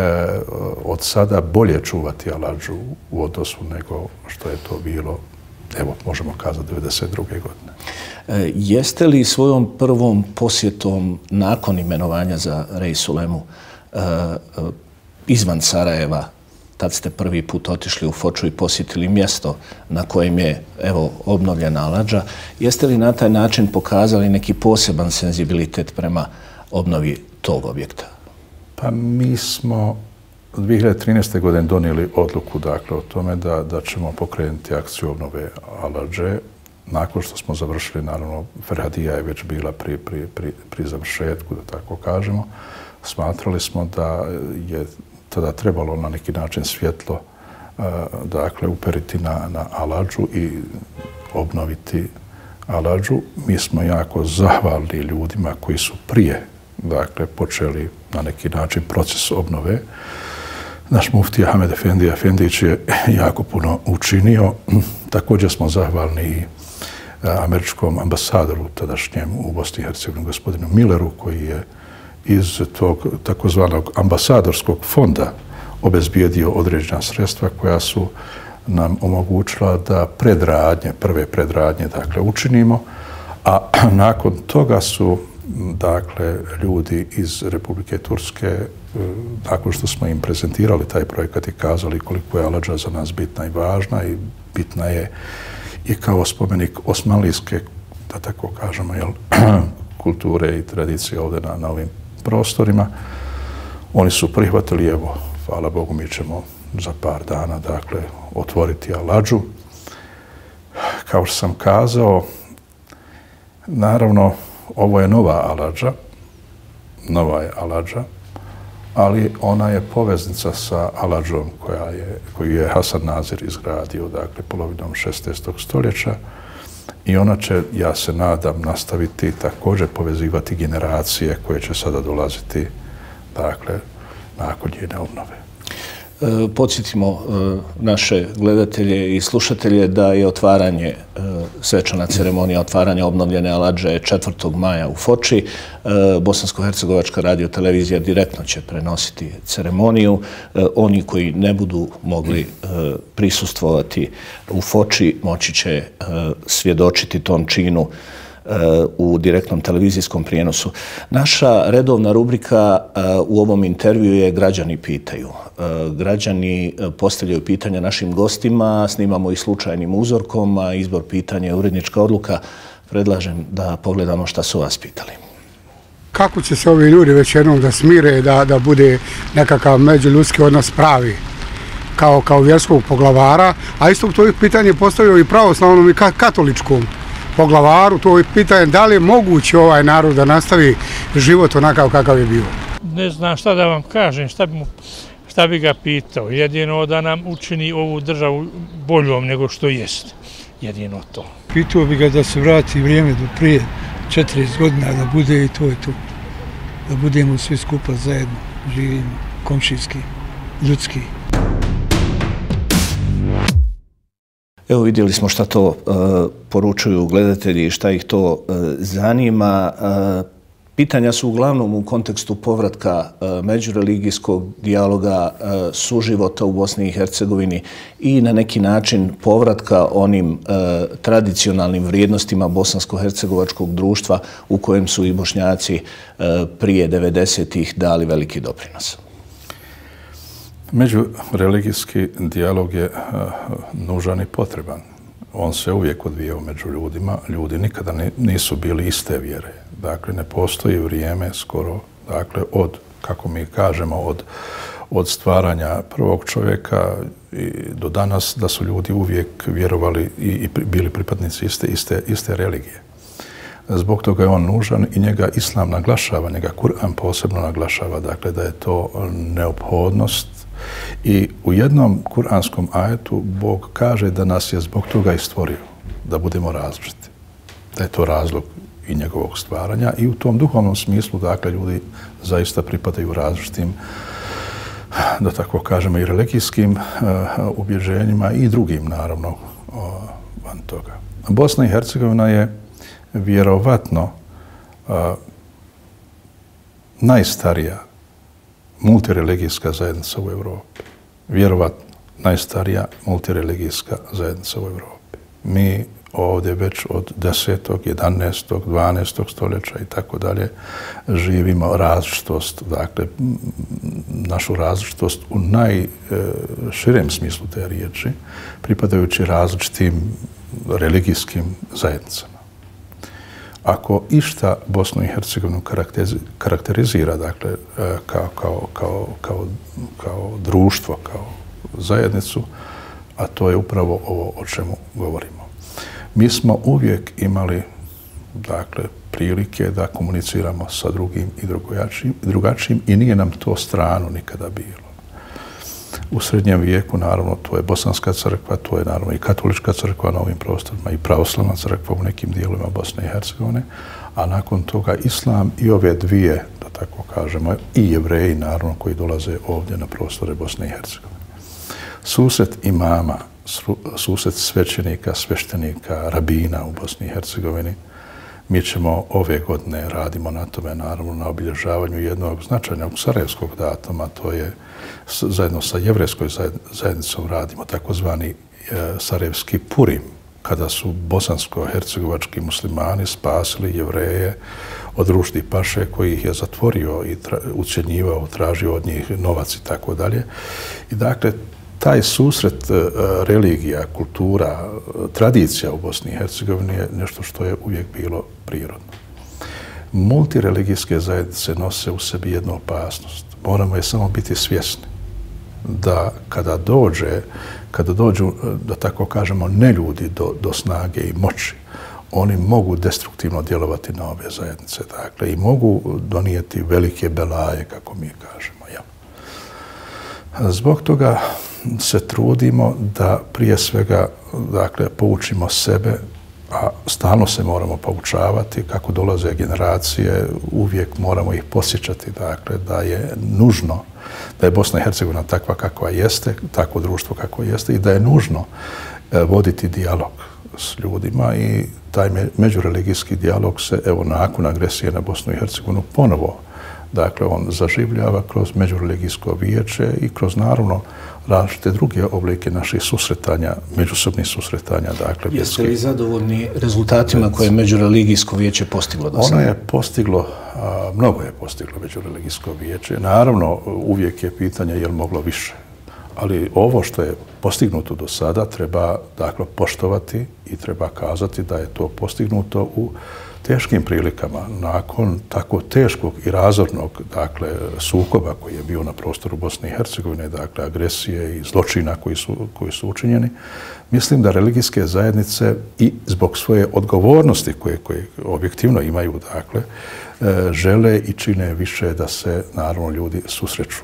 od sada bolje čuvati Aladžu u odnosu nego što je to bilo evo, možemo kazati, devedeset druge godine. E, jeste li svojom prvom posjetom nakon imenovanja za Reis Ulemu e, e, izvan Sarajeva, tad ste prvi put otišli u Foču i posjetili mjesto na kojem je, evo, obnovljena Aladža, jeste li na taj način pokazali neki poseban senzibilitet prema obnovi tog objekta? Pa mi smo dvije hiljade trinaeste. godine donijeli odluku, dakle, o tome da, da ćemo pokrenuti akciju obnove Aladže. Nakon što smo završili, naravno, Ferhadija je već bila pri, pri, pri, pri završetku, da tako kažemo. Smatrali smo da je tada trebalo na neki način svjetlo, dakle, uperiti na, na Aladžu i obnoviti Aladžu. Mi smo jako zahvalni ljudima koji su prije, dakle, počeli na neki način proces obnove. Naš muftija Hamed Efendi Efendić je jako puno učinio. Također smo zahvalni i američkom ambasadoru tadašnjem u Bosni i Hercegovini, gospodinu Milleru, koji je iz tog takozvanog ambasadorskog fonda obezbijedio određena sredstva koja su nam omogućila da predradnje, prve predradnje, dakle, učinimo, a nakon toga su, dakle, ljudi iz Republike Turske, nakon što smo im prezentirali taj projekat i kazali koliko je Aladža za nas bitna i važna i bitna je i kao spomenik osmanlijske, da tako kažemo, jel, kulture i tradicije ovdje na, na ovim prostorima, oni su prihvatili, evo, hvala Bogu, mi ćemo za par dana, dakle, otvoriti Aladžu. Kao što sam kazao, naravno, ovo je nova Aladža, nova je Aladža, ali ona je poveznica sa Aladžom koja je, koju je Hasan Nazir izgradio, dakle, polovinom šesnaestog stoljeća, i ona će, ja se nadam, nastaviti također povezivati generacije koje će sada dolaziti, dakle, nakon njene obnove. E, podsjetimo e, naše gledatelje i slušatelje da je otvaranje, e, svečana ceremonija otvaranja obnovljene Aladže četvrtog maja u Foči. E, Bosansko-hercegovačka radio televizija direktno će prenositi ceremoniju. E, oni koji ne budu mogli e, prisustvovati u Foči moći će e, svjedočiti tom činu u direktnom televizijskom prijenosu. Naša redovna rubrika u ovom intervju je Građani pitaju. Građani postavljaju pitanja našim gostima, snimamo ih slučajnim uzorkom, a izbor pitanja je urednička odluka. Predlažem da pogledamo šta su vas pitali. Kako će se ovi ljudi već jednom da smire, da, da bude nekakav međuljudski odnos pravi kao, kao vjerskog poglavara, a isto to ih pitanje postavio i pravoslavnom i katoličkom poglavaru, to je pitanje da li je moguće ovaj narod da nastavi život onakav kakav je bio. Ne znam šta da vam kažem, šta bi, mu, šta bi ga pitao. Jedino da nam učini ovu državu boljom nego što jest. Jedino to. Pitao bi ga da se vrati vrijeme do prije četrdeset godina, da bude i to i to. Da budemo svi skupa zajedno, živimo, komšijski, ljudski. Evo, vidjeli smo šta to uh, poručuju gledatelji i šta ih to uh, zanima. Uh, pitanja su uglavnom u kontekstu povratka uh, međureligijskog dijaloga, uh, suživota u Bosni i Hercegovini i na neki način povratka onim uh, tradicionalnim vrijednostima bosansko-hercegovačkog društva u kojem su i Bošnjaci uh, prije devedesetih dali veliki doprinos. Međureligijski dijalog je uh, nužan i potreban. On se uvijek odvijao među ljudima. Ljudi nikada nisu bili iste vjere. Dakle, ne postoji vrijeme skoro, dakle, od, kako mi kažemo, od, od stvaranja prvog čovjeka i do danas, da su ljudi uvijek vjerovali i, i bili pripadnici iste, iste, iste religije. Zbog toga je on nužan i njega Islam naglašava, njega Kur'an posebno naglašava, dakle, da je to neophodnost. I u jednom kuranskom ajetu Bog kaže da nas je zbog toga i stvorio, da budemo različiti. Da je to razlog i njegovog stvaranja i u tom duhovnom smislu, dakle, ljudi zaista pripadaju različitim, da tako kažemo, i religijskim uh, ubjeđenjima i drugim, naravno, uh, van toga. Bosna i Hercegovina je vjerovatno uh, najstarija multireligijska zajednica u Evropi. Vjerovatno najstarija multireligijska zajednica u Evropi. Mi ovdje već od desetog, jedanaestog, dvanaestog stoljeća i tako dalje živimo različitost, dakle, našu različitost u najširem smislu te riječi, pripadajući različitim religijskim zajednicama. Ako išta Bosnu i Hercegovinu karakterizira, dakle, kao, kao, kao, kao, kao društvo, kao zajednicu, a to je upravo ovo o čemu govorimo. Mi smo uvijek imali, dakle, prilike da komuniciramo sa drugim i drugačijim i nije nam to strano nikada bilo. U srednjem vijeku, naravno, to je Bosanska crkva, to je naravno i Katolička crkva na ovim prostorima i Pravoslavna crkva u nekim dijelovima Bosne i Hercegovine, a nakon toga Islam i ove dvije, da tako kažemo, i Jevreji, naravno, koji dolaze ovdje na prostore Bosne i Hercegovine. Susret imama, susret svećenika, sveštenika, rabina u Bosni i Hercegovini. Mi ćemo ove godine, radimo na tome, naravno, na obilježavanju jednog značajnog sarajevskog datuma, to je zajedno sa jevrejskoj zajednicom radimo takozvani sarajevski Purim, kada su bosansko-hercegovački muslimani spasili Jevreje od Rušdi Paše koji ih je zatvorio i ucjenjivao, tražio od njih novac i tako dalje. I dakle, taj susret religija, kultura, tradicija u Bosni i Hercegovini je nešto što je uvijek bilo prirodno. Multireligijske zajednice nose u sebi jednu opasnost. Moramo je samo biti svjesni da kada dođe, kada dođu, da tako kažemo, neljudi do, do snage i moći, oni mogu destruktivno djelovati na ove zajednice, dakle, i mogu donijeti velike belaje, kako mi kažemo. Ja. Zbog toga se trudimo da prije svega, dakle, poučimo sebe, a stalno se moramo poučavati, kako dolaze generacije, uvijek moramo ih posjećati, dakle, da je nužno, da je Bosna i Hercegovina takva kakva jeste, takvo društvo kakvo jeste i da je nužno voditi dijalog s ljudima i taj međureligijski dijalog se, evo, nakon agresije na Bosnu i Hercegovinu ponovo, dakle, on zaživljava kroz međureligijsko vijeće i kroz, naravno, različite druge oblike naših susretanja, međusobnih susretanja. Dakle, jeste li zadovoljni rezultatima koje je međureligijsko vijeće postiglo do sada? Ono je postiglo, a, mnogo je postiglo međureligijsko vijeće. Naravno, uvijek je pitanje je li moglo više. Ali ovo što je postignuto do sada treba, dakle, poštovati i treba kazati da je to postignuto u teškim prilikama, nakon tako teškog i razornog, dakle, sukoba koji je bio na prostoru Bosne i Hercegovine, dakle, agresije i zločina koji su, koji su učinjeni, mislim da religijske zajednice i zbog svoje odgovornosti koje, koje objektivno imaju, dakle, žele i čine više da se, naravno, ljudi susreću.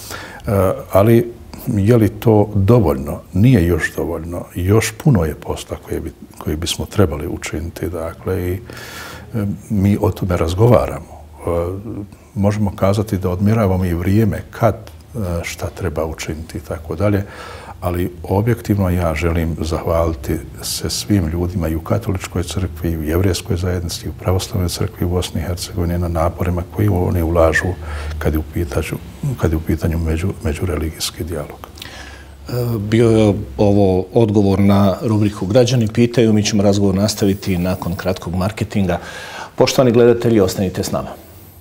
Ali je li to dovoljno? Nije još dovoljno. Još puno je posla koje, bi, koje bismo trebali učiniti, dakle, i mi o tome razgovaramo. Možemo kazati da odmjeravamo i vrijeme kad šta treba učiniti i tako dalje, ali objektivno ja želim zahvaliti se svim ljudima i u Katoličkoj crkvi, i u Jevrejskoj zajednici, i u Pravoslavnoj crkvi u Bosni i Hercegovini na naporima koji oni ulažu kad je u pitanju, kad je u pitanju među, međureligijski dijalog. Bio je ovo odgovor na rubriku Građani pitaju. Mi ćemo razgovor nastaviti nakon kratkog marketinga. Poštovani gledatelji, ostanite s nama.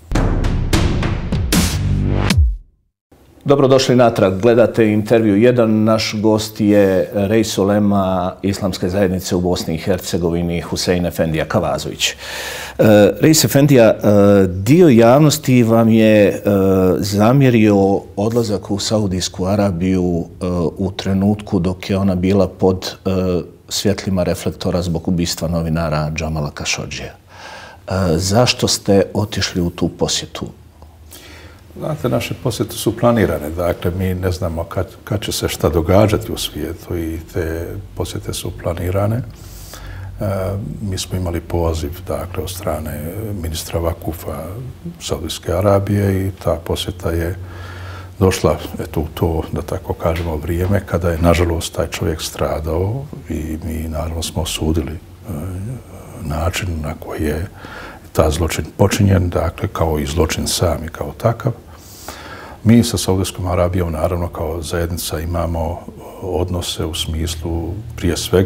Dobrodošli natrag. Gledate intervju jedan. Naš gost je Reis ulema Islamske zajednice u Bosni i Hercegovini, Husein Efendija Kavazović. Reis Efendija, dio javnosti vam je zamjerio odlazak u Saudijsku Arabiju u trenutku dok je ona bila pod svjetlima reflektora zbog ubistva novinara Džamala Kašodžija. Zašto ste otišli u tu posjetu? Znate, naše posjete su planirane, dakle, mi ne znamo kad, kad će se šta događati u svijetu i te posjete su planirane. E, mi smo imali poziv, dakle, od strane ministra Vakufa Saudijske Arabije i ta posjeta je došla, eto, u to, da tako kažemo, vrijeme kada je, nažalost, taj čovjek stradao i mi, naravno, smo osudili e, način na koji je ta zločin počinjen, dakle, kao i zločin sami kao takav. Mi sa Saudijskom Arabijom, naravno, kao zajednica imamo odnose u smislu, prije svega, da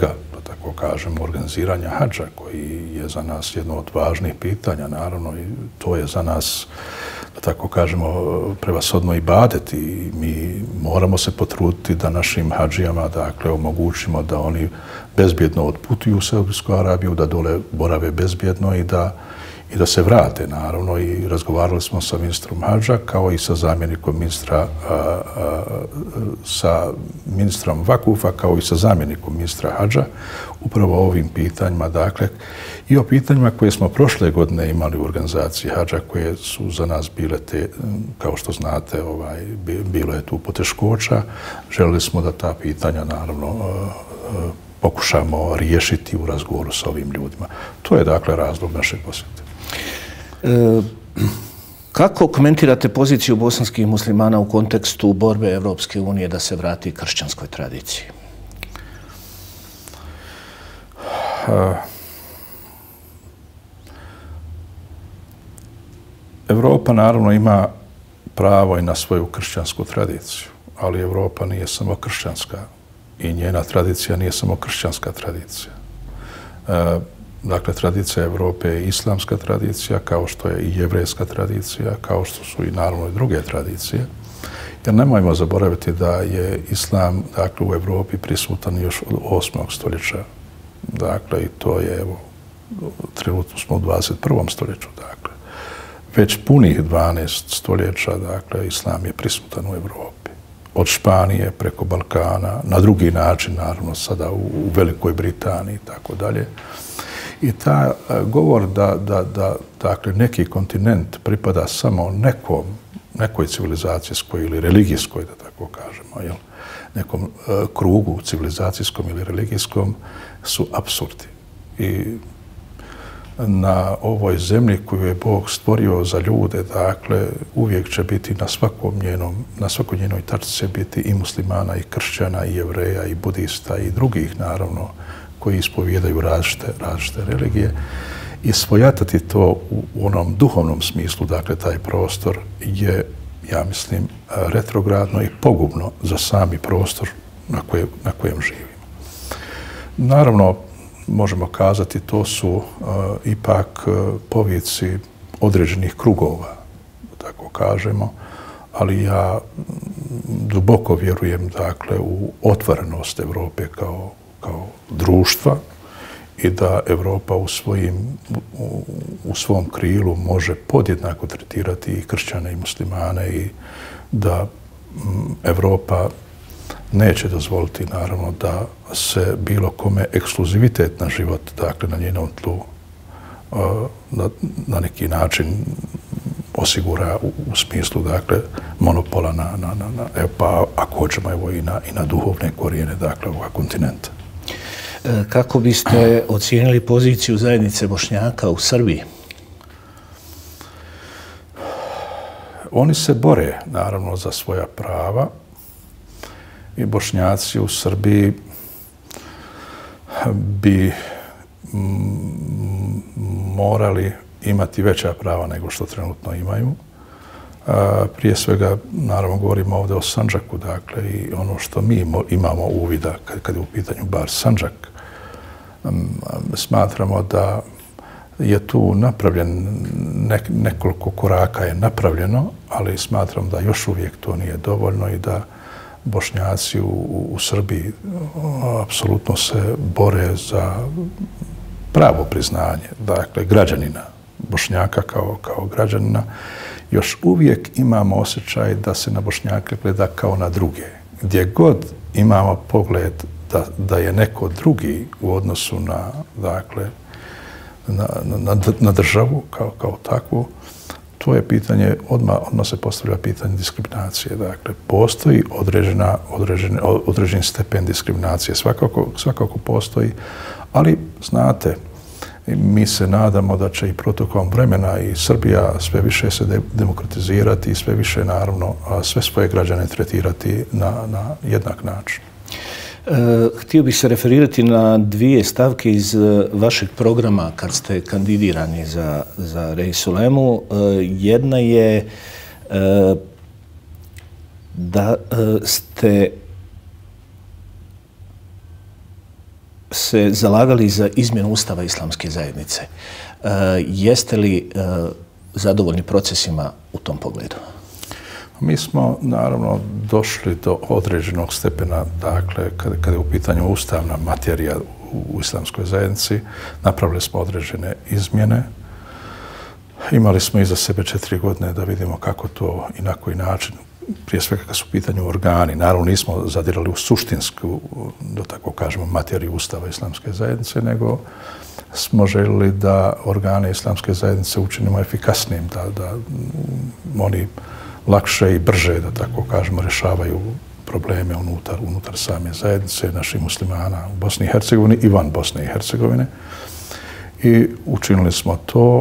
tako kažemo, organiziranja hadža, koji je za nas jedno od važnih pitanja, naravno, i to je za nas, da tako kažemo, prevashodno ibadet i mi moramo se potruditi da našim hadžijama, dakle, omogućimo da oni bezbjedno otputuju u Saudijsku Arabiju, da dole borave bezbjedno i da i da se vrate, naravno, i razgovarali smo sa ministrom hadža kao i sa zamjenikom ministra, a, a, sa ministrom vakufa, kao i sa zamjenikom ministra hadža, upravo o ovim pitanjima, dakle, i o pitanjima koje smo prošle godine imali u organizaciji hadža, koje su za nas bile te, kao što znate, ovaj, bilo je tu poteškoća. Želeli smo da ta pitanja, naravno, a, a, pokušamo riješiti u razgovoru sa ovim ljudima. To je, dakle, razlog našeg posjeta. E, kako komentirate poziciju bosanskih muslimana u kontekstu borbe Evropske unije da se vrati kršćanskoj tradiciji? Evropa naravno ima pravo i na svoju kršćansku tradiciju, ali Evropa nije samo kršćanska i njena tradicija nije samo kršćanska tradicija. E, Dakle, tradicija Evrope je islamska tradicija, kao što je i jevrejska tradicija, kao što su i naravno i druge tradicije. Jer nemojmo zaboraviti da je islam, dakle, u Evropi prisutan još od osmog stoljeća. Dakle, i to je, evo, trenutno smo u dvadeset prvom stoljeću, dakle. Već punih dvanaest stoljeća, dakle, islam je prisutan u Evropi. Od Španije preko Balkana, na drugi način, naravno, sada u, u Velikoj Britaniji i tako dalje. I ta govor da, da, da dakle, neki kontinent pripada samo nekom, nekoj civilizacijskoj ili religijskoj, da tako kažemo, jel, nekom uh, krugu civilizacijskom ili religijskom, su apsurdi. I na ovoj zemlji koju je Bog stvorio za ljude, dakle, uvijek će biti na svakom njenom, na svakoj njenoj tačci će biti i muslimana, i kršćana, i jevreja, i budista, i drugih, naravno, koji ispovijedaju različite, različite religije i svojatati to u, u onom duhovnom smislu, dakle, taj prostor je, ja mislim, retrogradno i pogubno za sami prostor na, koje, na kojem živimo. Naravno, možemo kazati, to su uh, ipak uh, povici određenih krugova, tako kažemo, ali ja duboko vjerujem, dakle, u otvorenost Evrope kao kao društva i da Evropa u, svojim, u, u svom krilu može podjednako tretirati i kršćane i muslimane i da m, Evropa neće dozvoliti, naravno, da se bilo kome ekskluzivitet na život, dakle, na njenom tlu, na, na neki način osigura u, u smislu, dakle, monopola na, na, na, na evo, pa ako hoćemo, evo, i na, i na duhovne korijene, dakle, ovoga kontinenta. Kako biste ocijenili poziciju zajednice Bošnjaka u Srbiji? Oni se bore, naravno, za svoja prava i Bošnjaci u Srbiji bi morali imati veća prava nego što trenutno imaju. Prije svega, naravno, govorimo ovdje o Sandžaku, dakle, i ono što mi imamo uvida kad, kad je u pitanju bar Sandžak. Smatramo da je tu napravljen, ne, nekoliko koraka je napravljeno, ali smatram da još uvijek to nije dovoljno i da Bošnjaci u, u Srbiji apsolutno se bore za pravo priznanje, dakle, građanina, Bošnjaka kao, kao građanina. Još uvijek imamo osjećaj da se na Bošnjake gleda kao na druge. Gdje god imamo pogled da, da je neko drugi u odnosu na, dakle, na, na, na državu kao, kao takvu, to je pitanje, odmah, odmah se postavlja pitanje diskriminacije. Dakle, postoji određena, određen, određen stepen diskriminacije. Svakako, svakako postoji, ali znate, mi se nadamo da će i protokom vremena i Srbija sve više se de demokratizirati i sve više, naravno, sve svoje građane tretirati na, na jednak način. E, htio bih se referirati na dvije stavke iz vašeg programa kad ste kandidirani za, za Reisulemu. E, jedna je e, da e, ste se zalagali za izmjenu Ustava Islamske zajednice. Jeste li zadovoljni procesima u tom pogledu? Mi smo, naravno, došli do određenog stepena, dakle, kada je u pitanju ustavna materija u Islamskoj zajednici, napravili smo određene izmjene. Imali smo iza sebe četiri godine da vidimo kako to i na koji način, prije svega kad su u pitanju organi. Naravno, nismo zadirali u suštinsku, da tako kažemo, materiju Ustava Islamske zajednice, nego smo željeli da organe Islamske zajednice učinimo efikasnijim, da, da oni lakše i brže, da tako kažemo, rješavaju probleme unutar, unutar same zajednice naših muslimana u Bosni i Hercegovini i van Bosne i Hercegovine. I učinili smo to.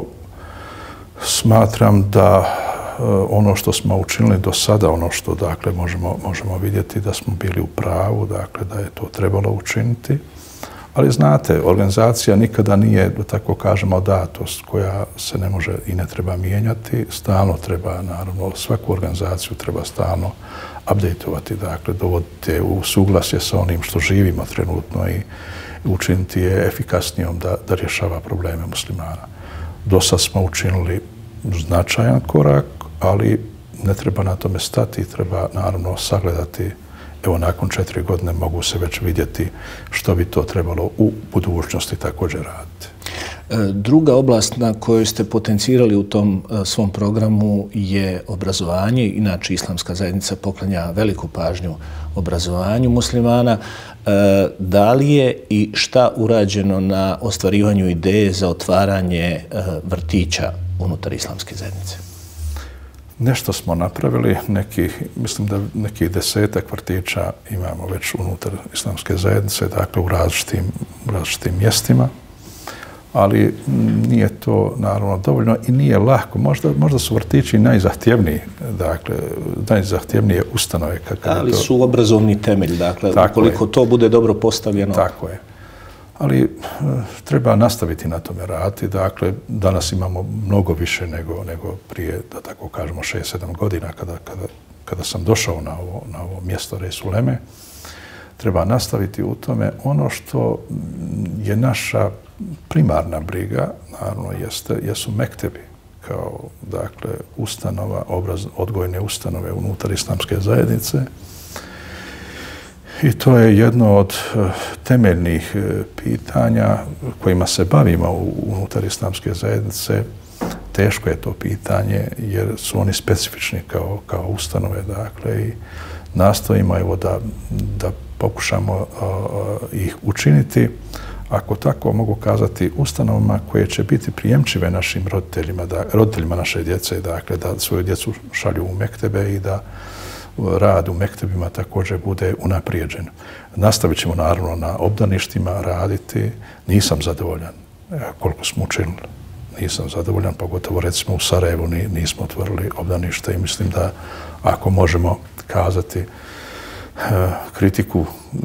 Smatram da ono što smo učinili do sada, ono što dakle možemo, možemo vidjeti da smo bili u pravu, dakle da je to trebalo učiniti. Ali znate, organizacija nikada nije, da tako kažemo, datost koja se ne može i ne treba mijenjati. Stalno treba, naravno, svaku organizaciju treba stalno updateovati, dakle dovoditi u suglasje sa onim što živimo trenutno i učiniti je efikasnijom da, da rješava probleme muslimana. Do sad smo učinili značajan korak, ali ne treba na tome stati, treba naravno sagledati. Evo, nakon četiri godine mogu se već vidjeti što bi to trebalo u budućnosti također raditi. Druga oblast na kojoj ste potencirali u tom svom programu je obrazovanje. Inače, Islamska zajednica poklanja veliku pažnju obrazovanju muslimana. Da li je i šta urađeno na ostvarivanju ideje za otvaranje vrtića unutar Islamske zajednice? Nešto smo napravili, neki, mislim da nekih desetak vrtića imamo već unutar Islamske zajednice, dakle u različitim, različitim mjestima, ali nije to naravno dovoljno i nije lako. Možda, možda su vrtići najzahtjevniji, dakle, najzahtjevnije ustanove. Ali to... su obrazovni temelj, dakle, tako ukoliko je. To bude dobro postavljeno. Tako je. Ali treba nastaviti na tome raditi. Dakle, danas imamo mnogo više nego, nego prije, da tako kažemo, šest sedam godina kada, kada, kada sam došao na ovo, na ovo mjesto Reis Uleme. Treba nastaviti u tome. Ono što je naša primarna briga, naravno, jeste, jesu mektebi kao, dakle, ustanova, obraz, odgojne ustanove unutar Islamske zajednice. I to je jedno od temeljnih pitanja kojima se bavimo unutar Islamske zajednice. Teško je to pitanje jer su oni specifični kao, kao ustanove, dakle, i nastojimo evo da, da pokušamo uh, ih učiniti, ako tako mogu kazati, ustanovama koje će biti prijemčive našim roditeljima, da, roditeljima naše djece, dakle, da svoju djecu šalju u mektebe i da rad u mektebima također bude unaprijeđen. Nastavit ćemo naravno na obdaništima raditi. Nisam zadovoljan koliko smo učinili. Nisam zadovoljan, pogotovo recimo u Sarajevu nismo otvorili obdanište i mislim da ako možemo kazati kritiku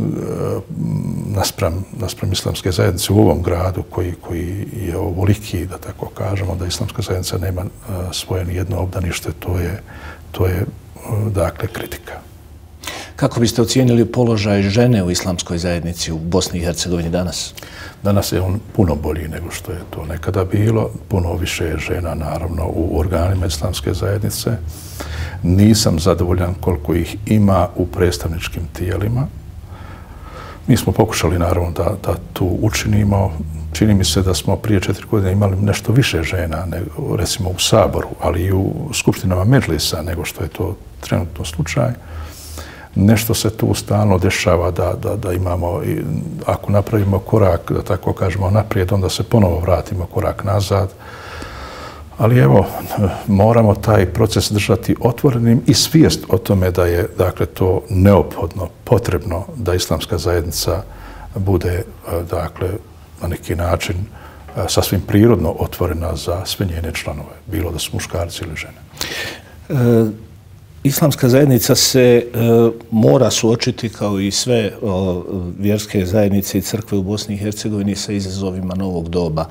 naspram, naspram Islamske zajednice u ovom gradu koji, koji je ovoliki, da tako kažemo, da Islamska zajednica nema svoje ni jedno obdanište, to je, to je dakle, kritika. Kako biste ocijenili položaj žene u Islamskoj zajednici u Bosni i Hercegovini danas? Danas je on puno bolji nego što je to nekada bilo. Puno više je žena, naravno, u organima Islamske zajednice. Nisam zadovoljan koliko ih ima u predstavničkim tijelima. Mi smo pokušali, naravno, da, da tu učinimo. Čini mi se da smo prije četiri godine imali nešto više žena, nego, recimo u Saboru, ali i u skupštinama Medžlisa, nego što je to trenutno slučaj. Nešto se tu stalno dešava da, da, da imamo, i ako napravimo korak, da tako kažemo, naprijed, onda se ponovo vratimo korak nazad. Ali evo, moramo taj proces držati otvorenim i svijest o tome da je, dakle, to neophodno, potrebno da Islamska zajednica bude, dakle, na neki način sasvim prirodno otvorena za sve njene članove, bilo da su muškarci ili žene. E, Islamska zajednica se e, mora suočiti, kao i sve o, vjerske zajednice i crkve u Bosni i Hercegovini, sa izazovima novog doba.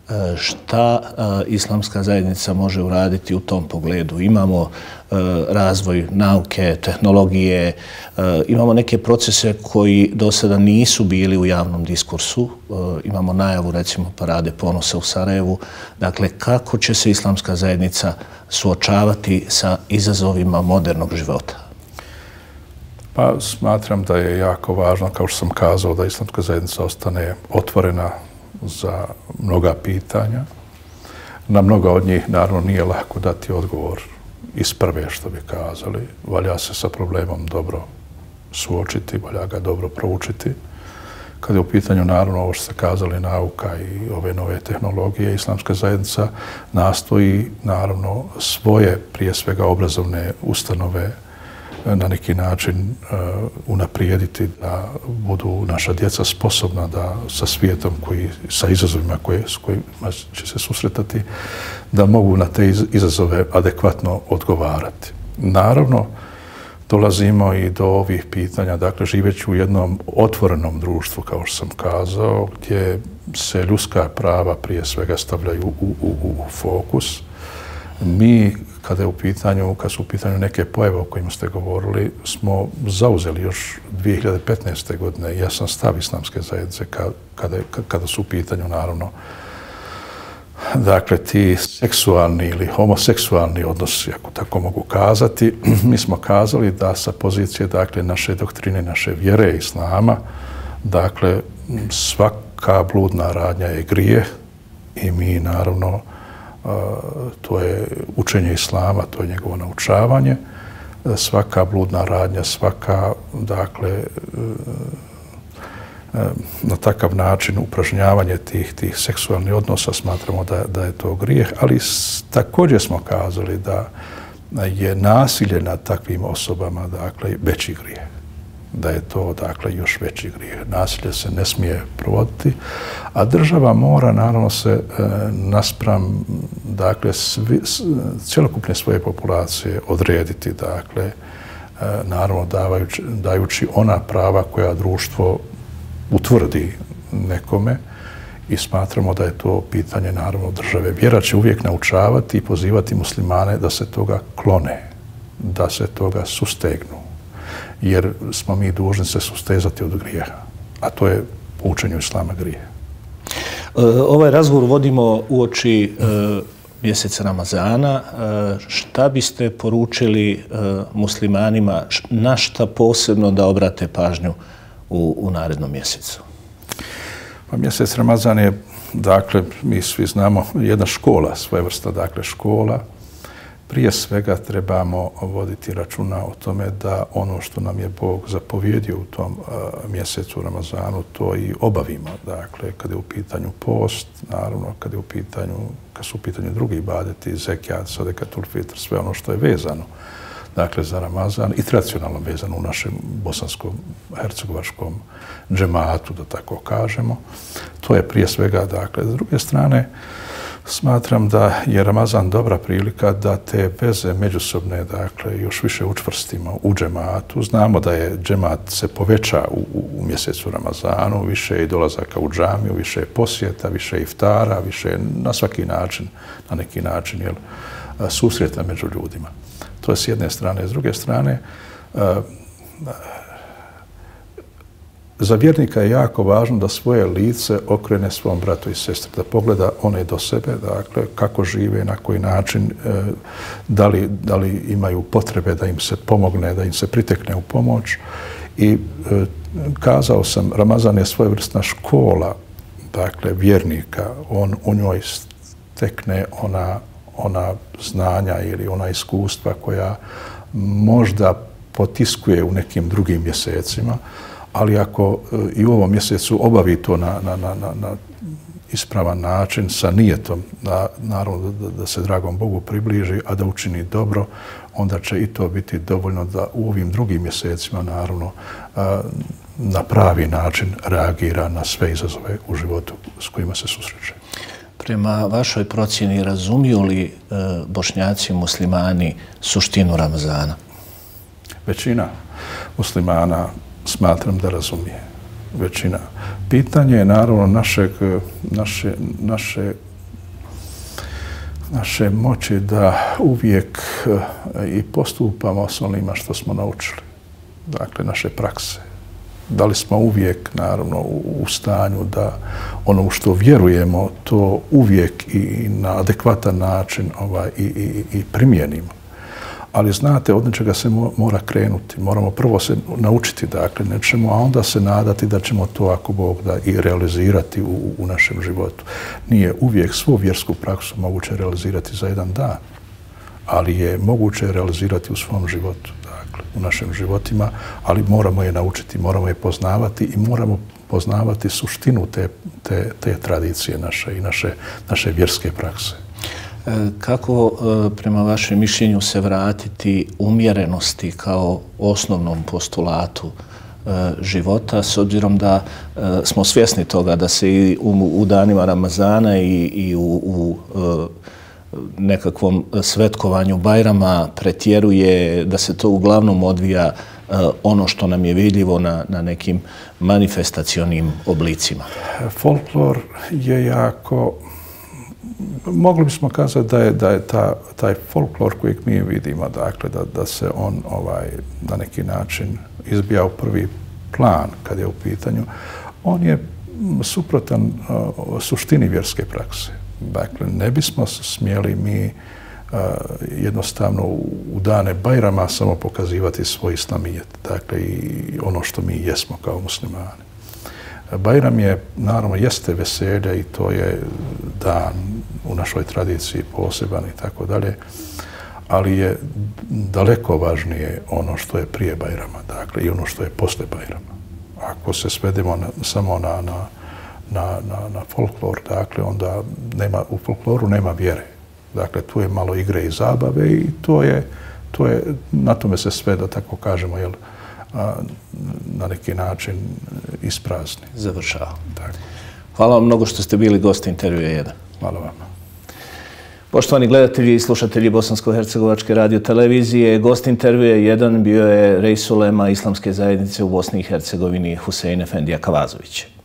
Šta islamska zajednica može uraditi u tom pogledu? Imamo razvoj nauke, tehnologije, imamo neke procese koji do sada nisu bili u javnom diskursu. Imamo najavu, recimo, Parade ponosa u Sarajevu. Dakle, kako će se islamska zajednica suočavati sa izazovima modernog života? Pa smatram da je jako važno, kao što sam kazao, da islamska zajednica ostane otvorena za mnoga pitanja. Na mnoga od njih, naravno, nije lako dati odgovor iz prve, što bi kazali. Valja se sa problemom dobro suočiti, valja ga dobro proučiti. Kad je u pitanju, naravno, ovo što ste kazali, nauka i ove nove tehnologije, islamska zajednica nastoji, naravno, svoje, prije svega, obrazovne ustanove na neki način uh, unaprijediti da budu naša djeca sposobna da sa svijetom, koji, sa izazovima koje, s kojima će se susretati, da mogu na te izazove adekvatno odgovarati. Naravno, dolazimo i do ovih pitanja, dakle, živeći u jednom otvorenom društvu, kao što sam kazao, gdje se ljudska prava prije svega stavljaju u, u, u fokus. Mi, kada je u pitanju, kad su u pitanju neke pojave o kojima ste govorili, smo zauzeli još dvije hiljade petnaeste. godine jasan stav islamske zajednice kada, kada su u pitanju, naravno, dakle, ti seksualni ili homoseksualni odnosi, ako tako mogu kazati. Mi smo kazali da sa pozicije, dakle, naše doktrine, naše vjere islama, dakle, svaka bludna radnja je grijeh i mi, naravno, to je učenje islama, to je njegovo naučavanje. Svaka bludna radnja, svaka, dakle, na takav način upražnjavanje tih, tih seksualnih odnosa smatramo da, da je to grijeh, ali također smo kazali da je nasilje nad takvim osobama, dakle, veći grijeh. Da je to, dakle, još veći grijeh. Nasilje se ne smije provoditi, a država mora, naravno, se e, naspram, dakle, svi, s, cjelokupne svoje populacije odrediti, dakle, e, naravno, davajući, dajući ona prava koja društvo utvrdi nekome, i smatramo da je to pitanje, naravno, države. Vjera će uvijek naučavati i pozivati muslimane da se toga klone, da se toga sustegnu, jer smo mi dužni se sustezati od grijeha, a to je u učenju islama grijeh. Ovaj razgovor vodimo uoči e, mjeseca Ramazana. E, šta biste poručili e, muslimanima, na šta posebno da obrate pažnju u, u narednom mjesecu? Pa mjesec Ramazan je, dakle, mi svi znamo, jedna škola, svojevrsta, dakle, škola. Prije svega trebamo voditi računa o tome da ono što nam je Bog zapovjedio u tom uh, mjesecu Ramazanu, to i obavimo. Dakle, kada je u pitanju post, naravno, kada je u pitanju, kad su u pitanju drugi ibadeti, zekijat, sadekatul fitr, sve ono što je vezano, dakle, za Ramazan i tradicionalno vezano u našem bosanskom, hercegovačkom džematu, da tako kažemo. To je prije svega, dakle, s druge strane, smatram da je Ramazan dobra prilika da te veze međusobne, dakle, još više učvrstimo u džematu. Znamo da je džemat se poveća u, u mjesecu Ramazanu, više je dolazaka u džamiju, više je posjeta, više je iftara, više je na svaki način, na neki način, jel, susreta među ljudima. To je s jedne strane. S druge strane, za vjernika je jako važno da svoje lice okrene svom bratu i sestri, da pogleda one do sebe, dakle, kako žive, na koji način, da li, da li imaju potrebe da im se pomogne, da im se pritekne u pomoć. I kazao sam, Ramazan je svojevrsna škola, dakle, vjernika. On u njoj stekne ona, ona znanja ili ona iskustva koja možda potiskuje u nekim drugim mjesecima, ali ako i u ovom mjesecu obavi to na, na, na, na ispravan način, sa nijetom, da, naravno da, da se dragom Bogu približi, a da učini dobro, onda će i to biti dovoljno da u ovim drugim mjesecima, naravno, na pravi način reagira na sve izazove u životu s kojima se susreće. Prema vašoj procjeni, razumiju li Bošnjaci, muslimani suštinu Ramazana? Većina muslimana smatram da razumije. Većina. Pitanje je, naravno, našeg, naše, naše naše moći da uvijek i postupamo s onima što smo naučili. Dakle, naše prakse. Da li smo uvijek, naravno, u stanju da ono u što vjerujemo, to uvijek i na adekvatan način ovaj, i, i, i primijenimo. Ali znate, od nečega se mora krenuti. Moramo prvo se naučiti, dakle, nečemu, a onda se nadati da ćemo to, ako Bog da, i realizirati u, u našem životu. Nije uvijek svu vjersku praksu moguće realizirati za jedan dan, ali je moguće realizirati u svom životu, dakle, u našim životima, ali moramo je naučiti, moramo je poznavati i moramo poznavati suštinu te, te, te tradicije naše i naše, naše vjerske prakse. Kako prema vašem mišljenju se vratiti umjerenosti kao osnovnom postulatu života, s obzirom da smo svjesni toga da se i u, u danima Ramazana i, i u, u nekakvom svetkovanju Bajrama pretjeruje, da se to uglavnom odvija ono što nam je vidljivo na, na nekim manifestacionim oblicima? Folklor je jako... Mogli bismo kazati da je, da je ta, taj folklor kojeg mi vidimo, dakle, da, da se on ovaj, na neki način izbija u prvi plan kad je u pitanju, on je suprotan uh, suštini vjerske prakse. Dakle, ne bismo smjeli mi uh, jednostavno u dane Bajrama samo pokazivati svoj islamijet, dakle, i ono što mi jesmo kao muslimani. Bajram je, naravno, jeste veselje i to je dan u našoj tradiciji poseban i tako dalje, ali je daleko važnije ono što je prije Bajrama, dakle, i ono što je posle Bajrama. Ako se svedemo na, samo na, na, na, na, na folklor, dakle, onda nema, u folkloru nema vjere. Dakle, tu je malo igre i zabave i to je, to je na tome se sve, da tako kažemo, jel, na neki način isprazni. Završava. Tako. Hvala vam mnogo što ste bili gosti intervjua jedan. Hvala vam. Poštovani gledatelji i slušatelji Bosansko-hercegovačke radio televizije, gost intervjua jedan bio je Reis ulema Islamske zajednice u Bosni i Hercegovini Husein Efendija Kavazović.